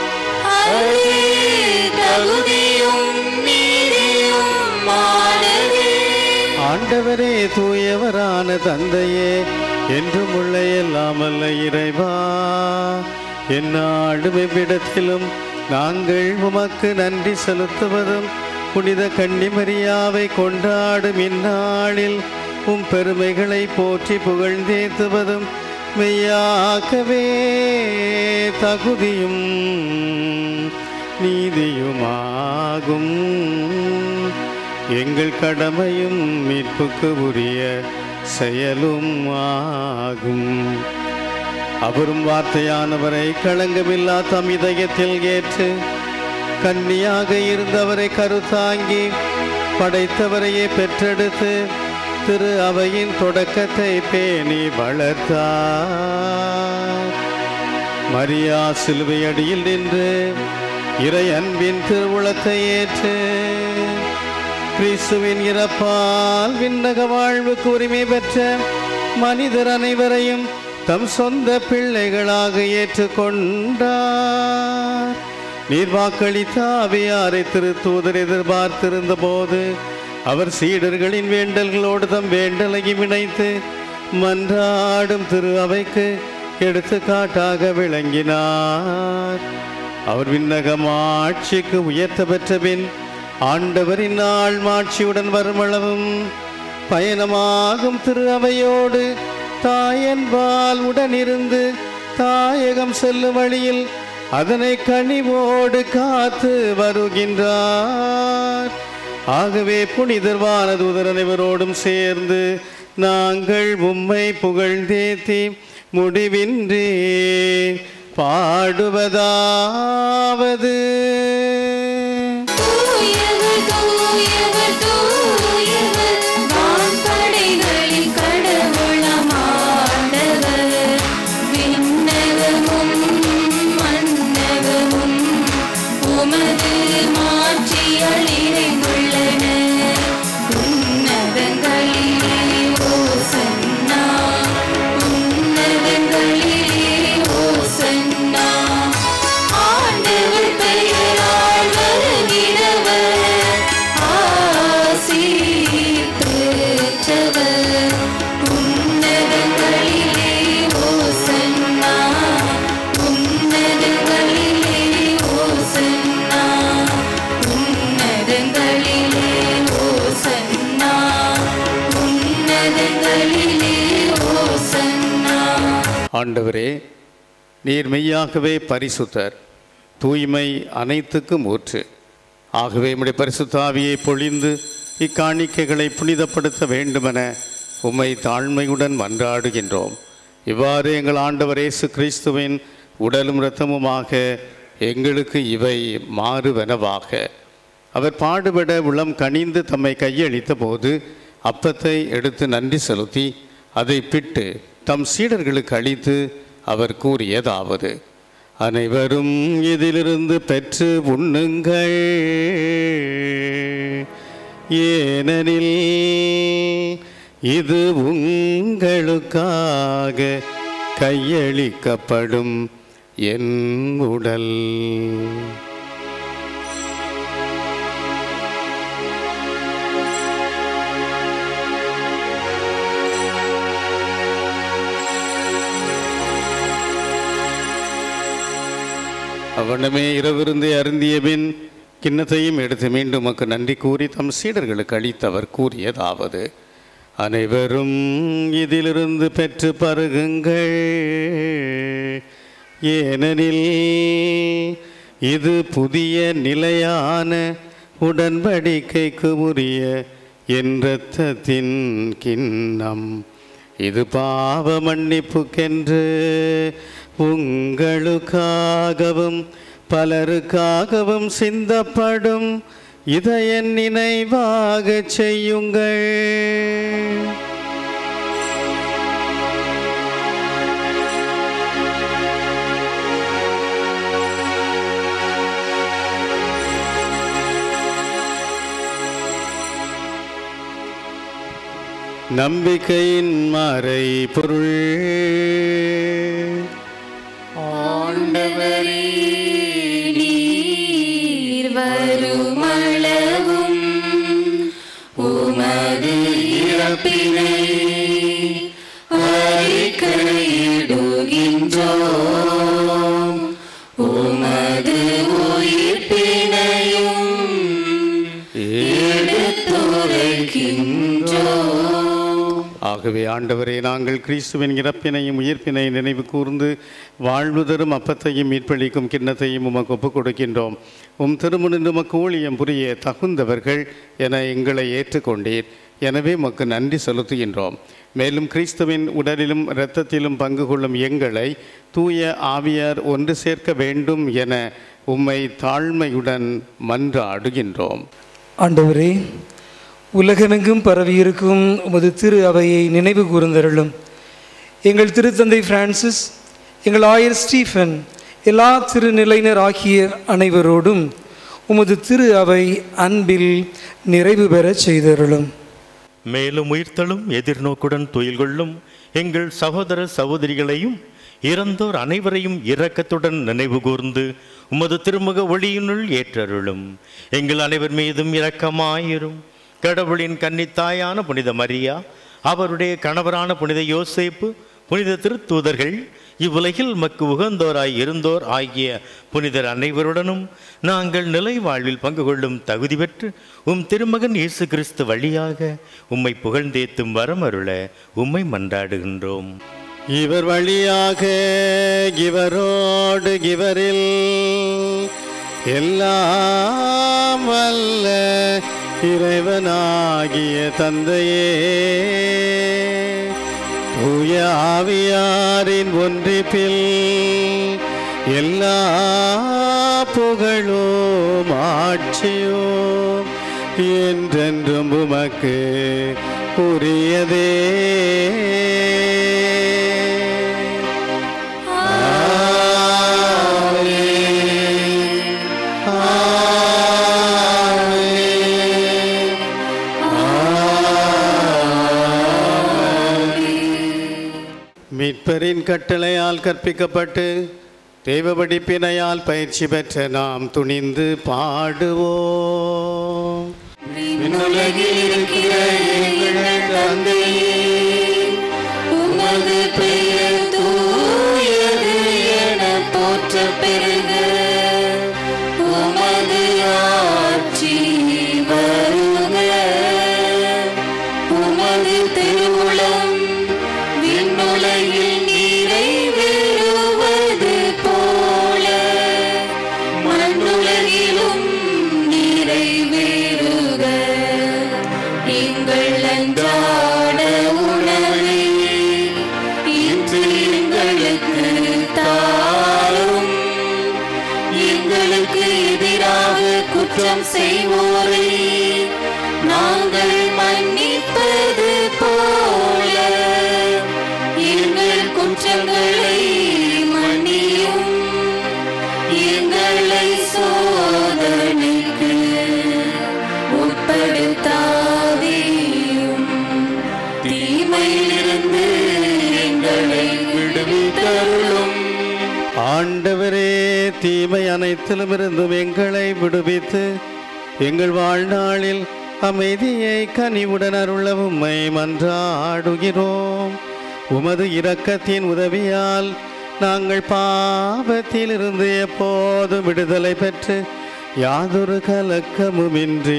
ஆண்டவரே, தூயவரான தந்தையே, என்றும் உள்ள எல்லாமல்ல இறைவா, எந்நாளும் எவ்விடத்திலும் நாங்கள் உமக்கு நன்றி செலுத்துவதும் புனித கன்னிமரியாவை கொண்டாடும் இந்நாளில் உம் பெருமைகளை போற்றி புகழ்ந்தேத்துவதும் மெய்யாகவே தகுதியும் நீதியுமாகும். எங்கள் கடமையும் மீட்புக்கு உரிய செயலும் ஆகும். அவரும் வார்த்தையானவரை களங்கமில்லா தம் இதயத்தில் ஏற்று கன்னியாக இருந்தவரை கருத்தாங்கி படைத்தவரையே பெற்றெடுத்து திரு அவையின் தொடக்கத்தை பேணி வளர்த்தார். மரியா சிலுவை அடியில் நின்று இறை அன்பின் திருவுளத்தை ஏற்று கிறிஸ்துவின் இறப்பால் விண்ணக வாழ்வுக்கு உரிமை பெற்ற மனிதர் அனைவரையும் தம் சொந்த பிள்ளைகளாக ஏற்றுக்கொண்டார். நீர் வாக்களித்த ஆவியாரை திருத்தூதர் எதிர்பார்த்திருந்த போது அவர் சீடர்களின் வேண்டல்களோடு தம் வேண்டலையும் இணைத்து மன்றாடும் திரு அவைக்கு எடுத்துக்காட்டாக விளங்கினார். அவர் விண்ணகம் ஆட்சிக்கு உயர்த்த பெற்ற பின் ஆண்டவரின் நாள் மாட்சியுடன் வருமளவும் பயணமாகும் திரு அவையோடு தாயன்பால் உடனிருந்து தாயகம் செல்லும் வழியில் அதனை கனிவோடு காத்து வருகின்றார். ஆகவே புனிதர் வானதூதர் அனைவரோடும் சேர்ந்து நாங்கள் உம்மை புகழ்ந்தேத்தி முடிவின்றி பாடுவதாவது ஆண்டவரே, நீர் மெய்யாகவே பரிசுத்தர், தூய்மை அனைத்துக்கும் ஊற்று. ஆகவே உம்முடைய பரிசுத்த ஆவியை பொழிந்து இக்காணிக்கைகளை புனிதப்படுத்த வேண்டுமென உம்மை தாழ்மையுடன் மன்றாடுகின்றோம். இவ்வாறு எங்கள் ஆண்டவர் இயேசு கிறிஸ்துவின் உடலும் இரத்தமுமாக எங்களுக்கு இவை மாறுவனவாக. அவர் பாடுபட உளம் கனிந்து தம்மை கையளித்த போது அப்பத்தை எடுத்து நன்றி செலுத்தி அதை பிட்டு தம் சீடர்களுக்கு அளித்து அவர் கூறியதாவது: அனைவரும் இதிலிருந்து பெற்று உண்ணுங்கள், ஏனெனில் இது உங்களுக்காக கையளிக்கப்படும் என் உடல். அவனமே இரவிருந்தை அருந்திய பின் கிண்ணத்தையும் எடுத்து மீண்டும் உமக்கு நன்றி கூறி தம் சீடர்களுக்கு அளித்தவர் கூறியதாவது: அனைவரும் இதிலிருந்து பெற்று பருகுங்கள், ஏனெனில் இது புதிய நிலையான உடன்படிக்கைக்கு உரிய என் இரத்தத்தின் கிண்ணம். இது பாவ மன்னிப்புக்கென்று உங்களுக்காகவும் பலருக்காகவும் சிந்தப்படும். இதை என் நினைவாக செய்யுங்கள். நம்பிக்கையின் மறை பொருள். ஆண்டவரே, நீர் வருமளவும் உமது இறப்பினை அறிக்கையிடுகின்றோம், உமது உயிர்ப்பினையும் எடுத்துரைக்கின்றோம். ஆகவே ஆண்டவரே, நாங்கள் கிறிஸ்துவின் இறப்பினையும் உயிர்ப்பினையும் நினைவு கூர்ந்து வாழ்வு தரும் அப்பத்தையும் மீட்பளிக்கும் கிண்ணத்தையும் உமக்கு ஒப்புக் கொடுக்கின்றோம். உம் திருமுனின்று உமக்கு ஊழியம் புரிய தகுந்தவர்கள் என எங்களை ஏற்றுக்கொண்டீர். எனவே உமக்கு நன்றி செலுத்துகின்றோம். மேலும் கிறிஸ்துவின் உடலிலும் இரத்தத்திலும் பங்கு கொள்ளும் எங்களை தூய ஆவியார் ஒன்று சேர்க்க வேண்டும் என உம்மை தாழ்மையுடன் மன்றாடுகின்றோம். ஆண்டவரே, உலகமெங்கும் பரவியிருக்கும் உமது திரு அவையை நினைவு கூர்ந்தருளும். எங்கள் திருத்தந்தை பிரான்சிஸ், எங்கள் ஆயர் ஸ்டீஃபன், எல்லா திருநிலையினர் ஆகிய அனைவரோடும் உமது திரு அவை அன்பில் நிறைவு பெறச் செய்தருளும். மேலும் உயிர்த்தலும் எதிர்நோக்குடன் துயில் கொள்ளும் எங்கள் சகோதர சகோதரிகளையும் இறந்தோர் அனைவரையும் இரக்கத்துடன் நினைவு கூர்ந்து உமது திருமுக ஒளியினுள் ஏற்றருளும். எங்கள் அனைவர் மீதும் இரக்கமாயிரும். கடவுளின் கன்னித்தாயான புனித மரியா, அவருடைய கணவரான புனித யோசேப்பு, புனித திருத்தூதர்கள், இவ்வுலகில் மக்கு உகந்தோராய் இருந்தோர் ஆகிய புனிதர் அனைவருடனும் நாங்கள் நிலை வாழ்வில் பங்கு கொள்ளும் தகுதி பெற்று உம் திருமகன் இயேசு கிறிஸ்து வழியாக உம்மை புகழ்ந்தேத்தும் வரமருள உம்மை மன்றாடுகின்றோம். இவர் வழியாக, இவரோடு, இவரில் எல்லாம் வல்ல இறைவனாகிய தந்தையே, தூய ஆவியாரின் ஒன்றிப்பில் எல்லா புகழும் ஆட்சியும் என்றென்றும் உமக்கு உரியதே. மீட்பரின் கட்டளையால் கற்பிக்கப்பட்டு தேவ படிப்பினையால் பயிற்சி பெற்ற நாம் துணிந்து பாடுவோம். விண்ணுலகில் இருக்கிற எங்கள் தந்தையே, உமது பெயர் தூயது என போற்றப் பெறுக. உமது ஆட்சி வருக. உமது திருவுளம் விண்ணுலகில் நிறைவேறுவது போல மண்ணுலகிலும் நிறைவேறுக. எங்கள் அன்றாட உணவை இன்று எங்களுக்கு தாரும். எங்களுக்கு எதிராக குற்றம் செய்வோரை நாங்கள் மன்னிப்பது போல எங்கள் குற்றங்களை மன்னியும். எங்களை சோதனைக்கு உட்படுத்தாதேயும், தீமையிலிருந்து எங்களை விடுவித்தருளும். ஆண்டவரே, தீமை அனைத்திலும் இருந்தும் எங்களை விடுவித்து எங்கள் வாழ்நாளில் அமைதியை கனிவுடன் அருள உம்மை மன்றாடுகிறோம். உமது இரக்கத்தின் உதவியால் நாங்கள் பாவத்தில் இருந்து எப்போதும் விடுதலை பெற்று யாதொரு கலக்கமுமின்றி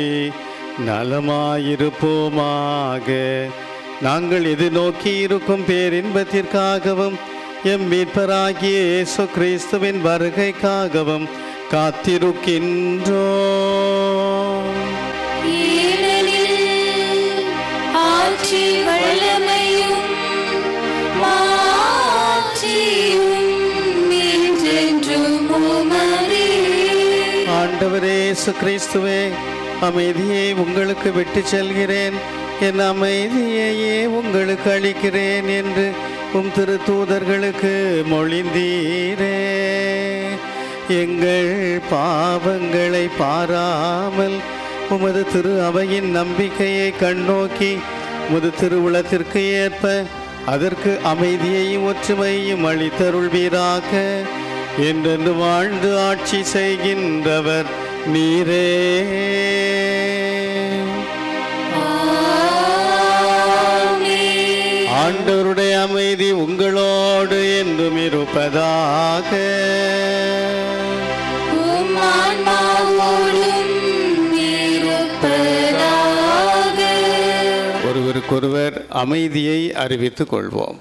நலமாயிருப்போமாக. நாங்கள் எதிர்நோக்கி இருக்கும் பேரின்பத்திற்காகவும் எம் மீட்பராகிய இயேசு கிறிஸ்துவின் வருகைக்காகவும் காத்திருக்கின்றோம். ஆட்சி வல்லமையும் மாட்சியும் என்றென்றும் உமதே. ஆண்டவரே இயேசு கிறிஸ்துவே, அமைதியை உங்களுக்கு விட்டு செல்கிறேன், என் அமைதியையே உங்களுக்கு அளிக்கிறேன் என்று உம் திரு தூதர்களுக்கு மொழிந்தீரே. எங்கள் பாவங்களை பாராமல் உமது திரு அவையின் நம்பிக்கையை கண்ணோக்கி உமது திருவுளத்திற்கு ஏற்ப அதற்கு அமைதியையும் ஒற்றுமையும் அளித்தருள்வீராக. என்றென்று வாழ்ந்து ஆட்சி செய்கின்றவர் நீரே. ஆண்டவருடைய அமைதி உங்களோடு என்றும் இருப்பதாக. ஒருவருக்கொருவர் அமைதியை அறிவித்துக் கொள்வோம்.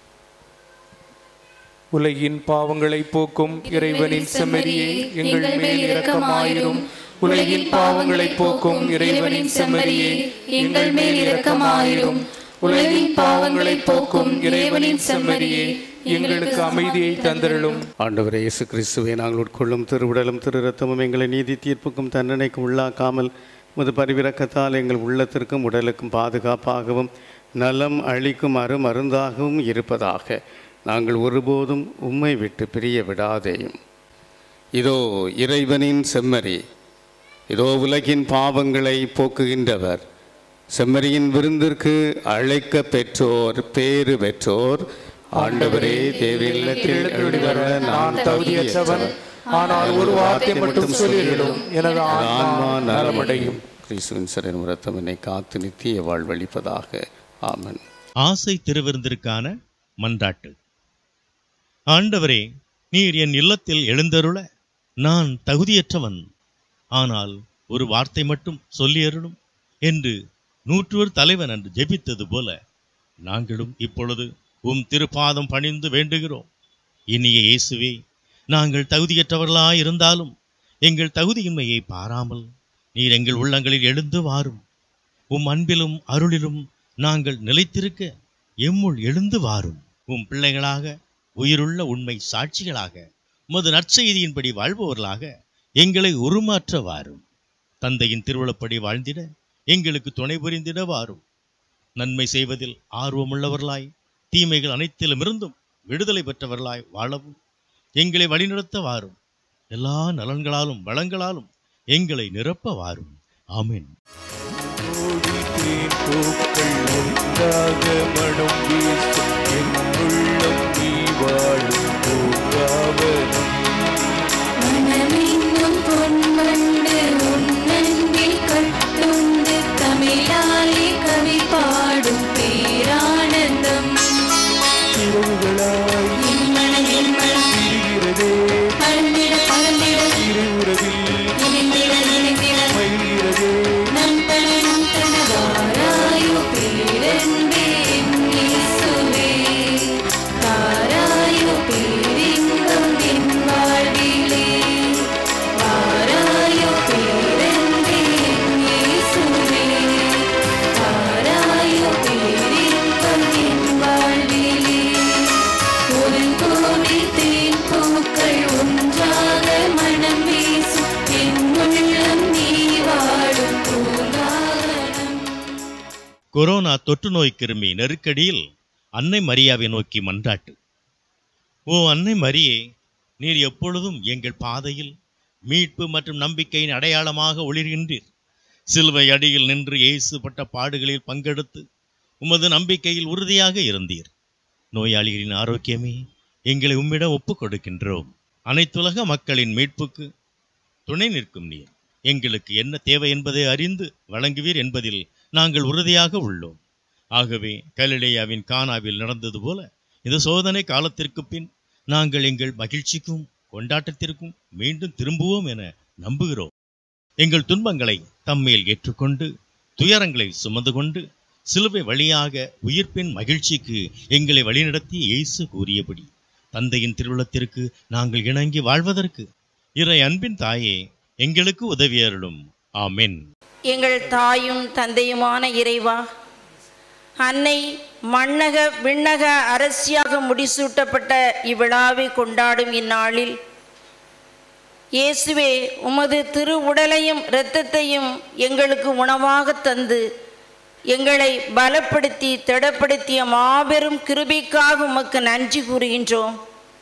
உலகின் பாவங்களை போக்கும் இறைவனின் செம்மறியே எங்கள் மேல் இரக்கமாயிரும். உலகின் பாவங்களை போக்கும் இறைவனின் செம்மறியே எங்கள் மேல் இரக்கமாயிரும். உலகின் பாவங்களை போக்கும் இறைவனின் செம்மறியே எங்களுக்கு அமைதியை தந்தருளும். ஆண்டவரே இயேசு கிறிஸ்துவை நாங்கள் உட்கொள்ளும் திருவுடலும் திரு இரத்தமும் எங்களை நீதி தீர்ப்புக்கும் தண்டனைக்கும் உள்ளாக்காமல் முது பரிவிறக்கத்தால் எங்கள் உள்ளத்திற்கும் உடலுக்கும் பாதுகாப்பாகவும் நலம் அளிக்கும் அருமருந்தாகவும் இருப்பதாக நாங்கள் ஒருபோதும் உம்மை விட்டு பிரிய விடாதேயும். இதோ இறைவனின் செம்மறி, இதோ உலகின் பாவங்களை போக்குகின்றவர். செம்மறியின் விருந்திற்கு அழைக்க பெற்றோர் பேறு பெற்றோர். ஆண்டவரே, தேவனிடத்தில் எழுதி வர நான் தகுதியற்றவன், ஆனால் ஒரு வார்த்தை மட்டும் சொல்லிவிடும், எனது ஆன்மா நலமடையும். கிறிஸ்துவின் சரண் இரத்தம் என்னை காத்து நித்திய வாழ்வளிப்பதாக. ஆமென். ஆசை திருவிருந்திற்கான மன்றாட்டு. ஆண்டவரே, நீர் என் இல்லத்தில் எழுந்தருள நான் தகுதியற்றவன், ஆனால் ஒரு வார்த்தை மட்டும் சொல்லியருளும் என்று நூற்றுவர் தலைவன் அன்று ஜெபித்தது போல நாங்களும் இப்பொழுது உம் திருப்பாதம் பணிந்து வேண்டுகிறோம். இனிய இயேசுவே, நாங்கள் தகுதியற்றவர்களாயிருந்தாலும் எங்கள் தகுதியின்மையை பாராமல் நீர் எங்கள் உள்ளங்களில் எழுந்து வாரும். உம் அன்பிலும் அருளிலும் நாங்கள் நிலைத்திருக்க எம்முள் எழுந்து வாரும். உம் பிள்ளைகளாக, உயிருள்ள உண்மை சாட்சிகளாக, உமது நற்செய்தியின்படி வாழ்பவர்களாக எங்களை உருமாற்ற வாரும். தந்தையின் திருவுளப்படி வாழ்ந்திட எங்களுக்கு துணை புரிந்திட வாரும். நன்மை செய்வதில் ஆர்வமுள்ளவர்களாய், தீமைகள் அனைத்திலுமிருந்தும் விடுதலை பெற்றவர்களாய் வாழவும் எங்களை வழிநடத்த வாரும். எல்லா நலன்களாலும் வளங்களாலும் எங்களை நிரப்ப வாரும். ஆமென். கொரோனா தொற்று நோய் கிருமி நெருக்கடியில் அன்னை மரியாவை நோக்கி மன்றாட்டு. ஓ அன்னை மரியே, நீர் எப்பொழுதும் எங்கள் பாதையில் மீட்பு மற்றும் நம்பிக்கையின் அடையாளமாக ஒளிர்கின்றீர். சிலுவை அடியில் நின்று இயேசு பட்ட பாடுகளில் பங்கெடுத்து உமது நம்பிக்கையில் உறுதியாக இருந்தீர். நோயாளிகளின் ஆரோக்கியமே எங்களை உம்மிடம் ஒப்புக் கொடுக்கின்றோம். அனைத்துலக மக்களின் மீட்புக்கு துணை நிற்கும் நீர் எங்களுக்கு என்ன தேவை என்பதை அறிந்து வழங்குவீர் என்பதில் நாங்கள் உறுதியாக உள்ளோம். ஆகவே கலிலேயாவின் கானாவில் நடந்தது போல இந்த சோதனை காலத்திற்கு பின் நாங்கள் எங்கள் மகிழ்ச்சிக்கும் கொண்டாட்டத்திற்கும் மீண்டும் திரும்புவோம் என நம்புகிறோம். எங்கள் துன்பங்களை தம்மேல் ஏற்றுக்கொண்டு துயரங்களை சுமந்து கொண்டு சிலுவை வழியாக உயிர்ப்பின் மகிழ்ச்சிக்கு எங்களை வழிநடத்தி இயேசு கூறியபடி தந்தையின் திருவுளத்திற்கு நாங்கள் இணங்கி வாழ்வதற்கு இறை அன்பின் தாயே எங்களுக்கு உதவியருளும். ஆமென். எங்கள் தாயும் தந்தையுமான இறைவா, அன்னை மண்ணக விண்ணக அரசியாக முடிசூட்டப்பட்ட இவ்விழாவை கொண்டாடும் இந்நாளில் இயேசுவே, உமது திரு உடலையும் இரத்தத்தையும் எங்களுக்கு உணவாக தந்து எங்களை பலப்படுத்தி திடப்படுத்திய மாபெரும் கிருபைக்காக உமக்கு நன்றி கூறுகின்றோம்.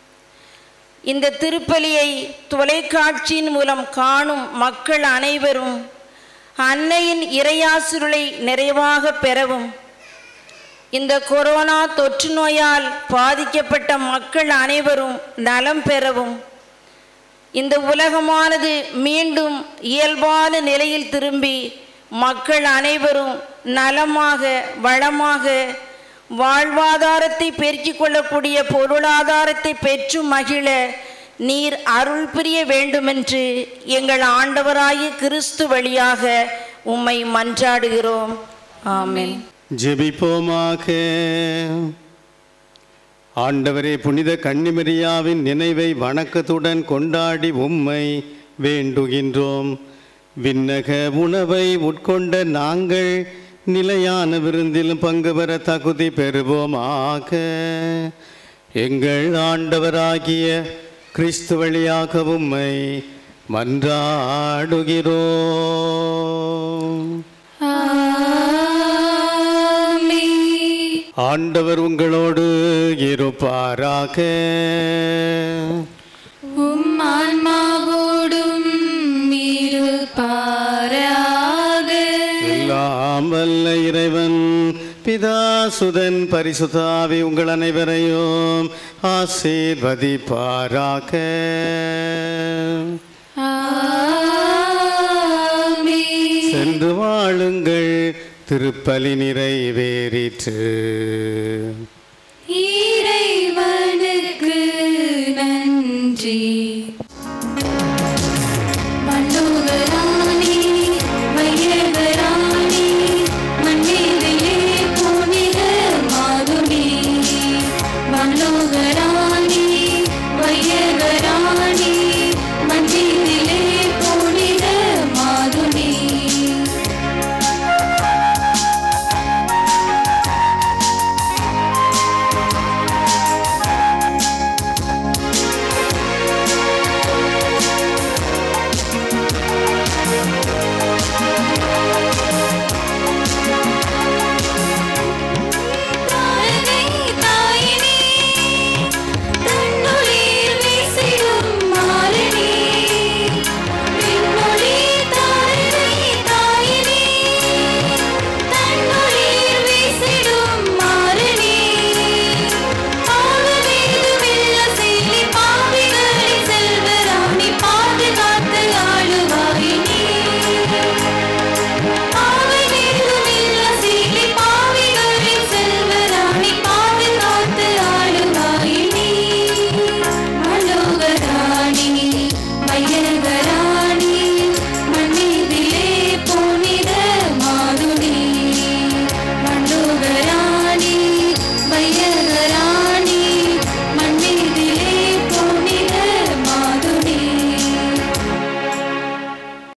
இந்த திருப்பலியை தொலைக்காட்சியின் மூலம் காணும் மக்கள் அனைவரும் அன்னையின் இறையாசிருளை நிறைவாக பெறவும், இந்த கொரோனா தொற்று நோயால் பாதிக்கப்பட்ட மக்கள் அனைவரும் நலம் பெறவும், இந்த உலகமானது மீண்டும் இயல்பான நிலையில் திரும்பி மக்கள் அனைவரும் நலமாக வளமாக வாழ்வாதாரத்தை பெருக்கிக் கொள்ளக்கூடிய பொருளாதாரத்தை பெற்று மகிழ நீர் அருள் புரிய வேண்டுமென்று எங்கள் ஆண்டவராகிய கிறிஸ்து வழியாக உம்மை மன்றாடுகிறோம். ஆமென். ஜெபிப்போமாக. ஆண்டவரே, புனித கன்னிமரியாவின் நினைவை வணக்கத்துடன் கொண்டாடி உம்மை வேண்டுகின்றோம். விண்ணக உணவை உட்கொண்ட நாங்கள் நிலையான விருந்திலும் பங்கு பெற தகுதி பெறுவோமாக. எங்கள் ஆண்டவராகிய கிறிஸ்து வழியாக உம்மை மன்றாடுகிறோம். ஆண்டவர் உங்களோடு இருப்பாராக. உம் ஆன்மாவோடும் இருப்பாராக. எல்லாம் வல்ல இறைவன் பிதா சுதன் பரிசுத்த ஆவி உங்கள் அனைவரையும் ஆசீர்வதிப்பாராக. சென்று வாழுங்கள், திருப்பலி நிறைவேறிற்று. இறைவனுக்கு நன்றி.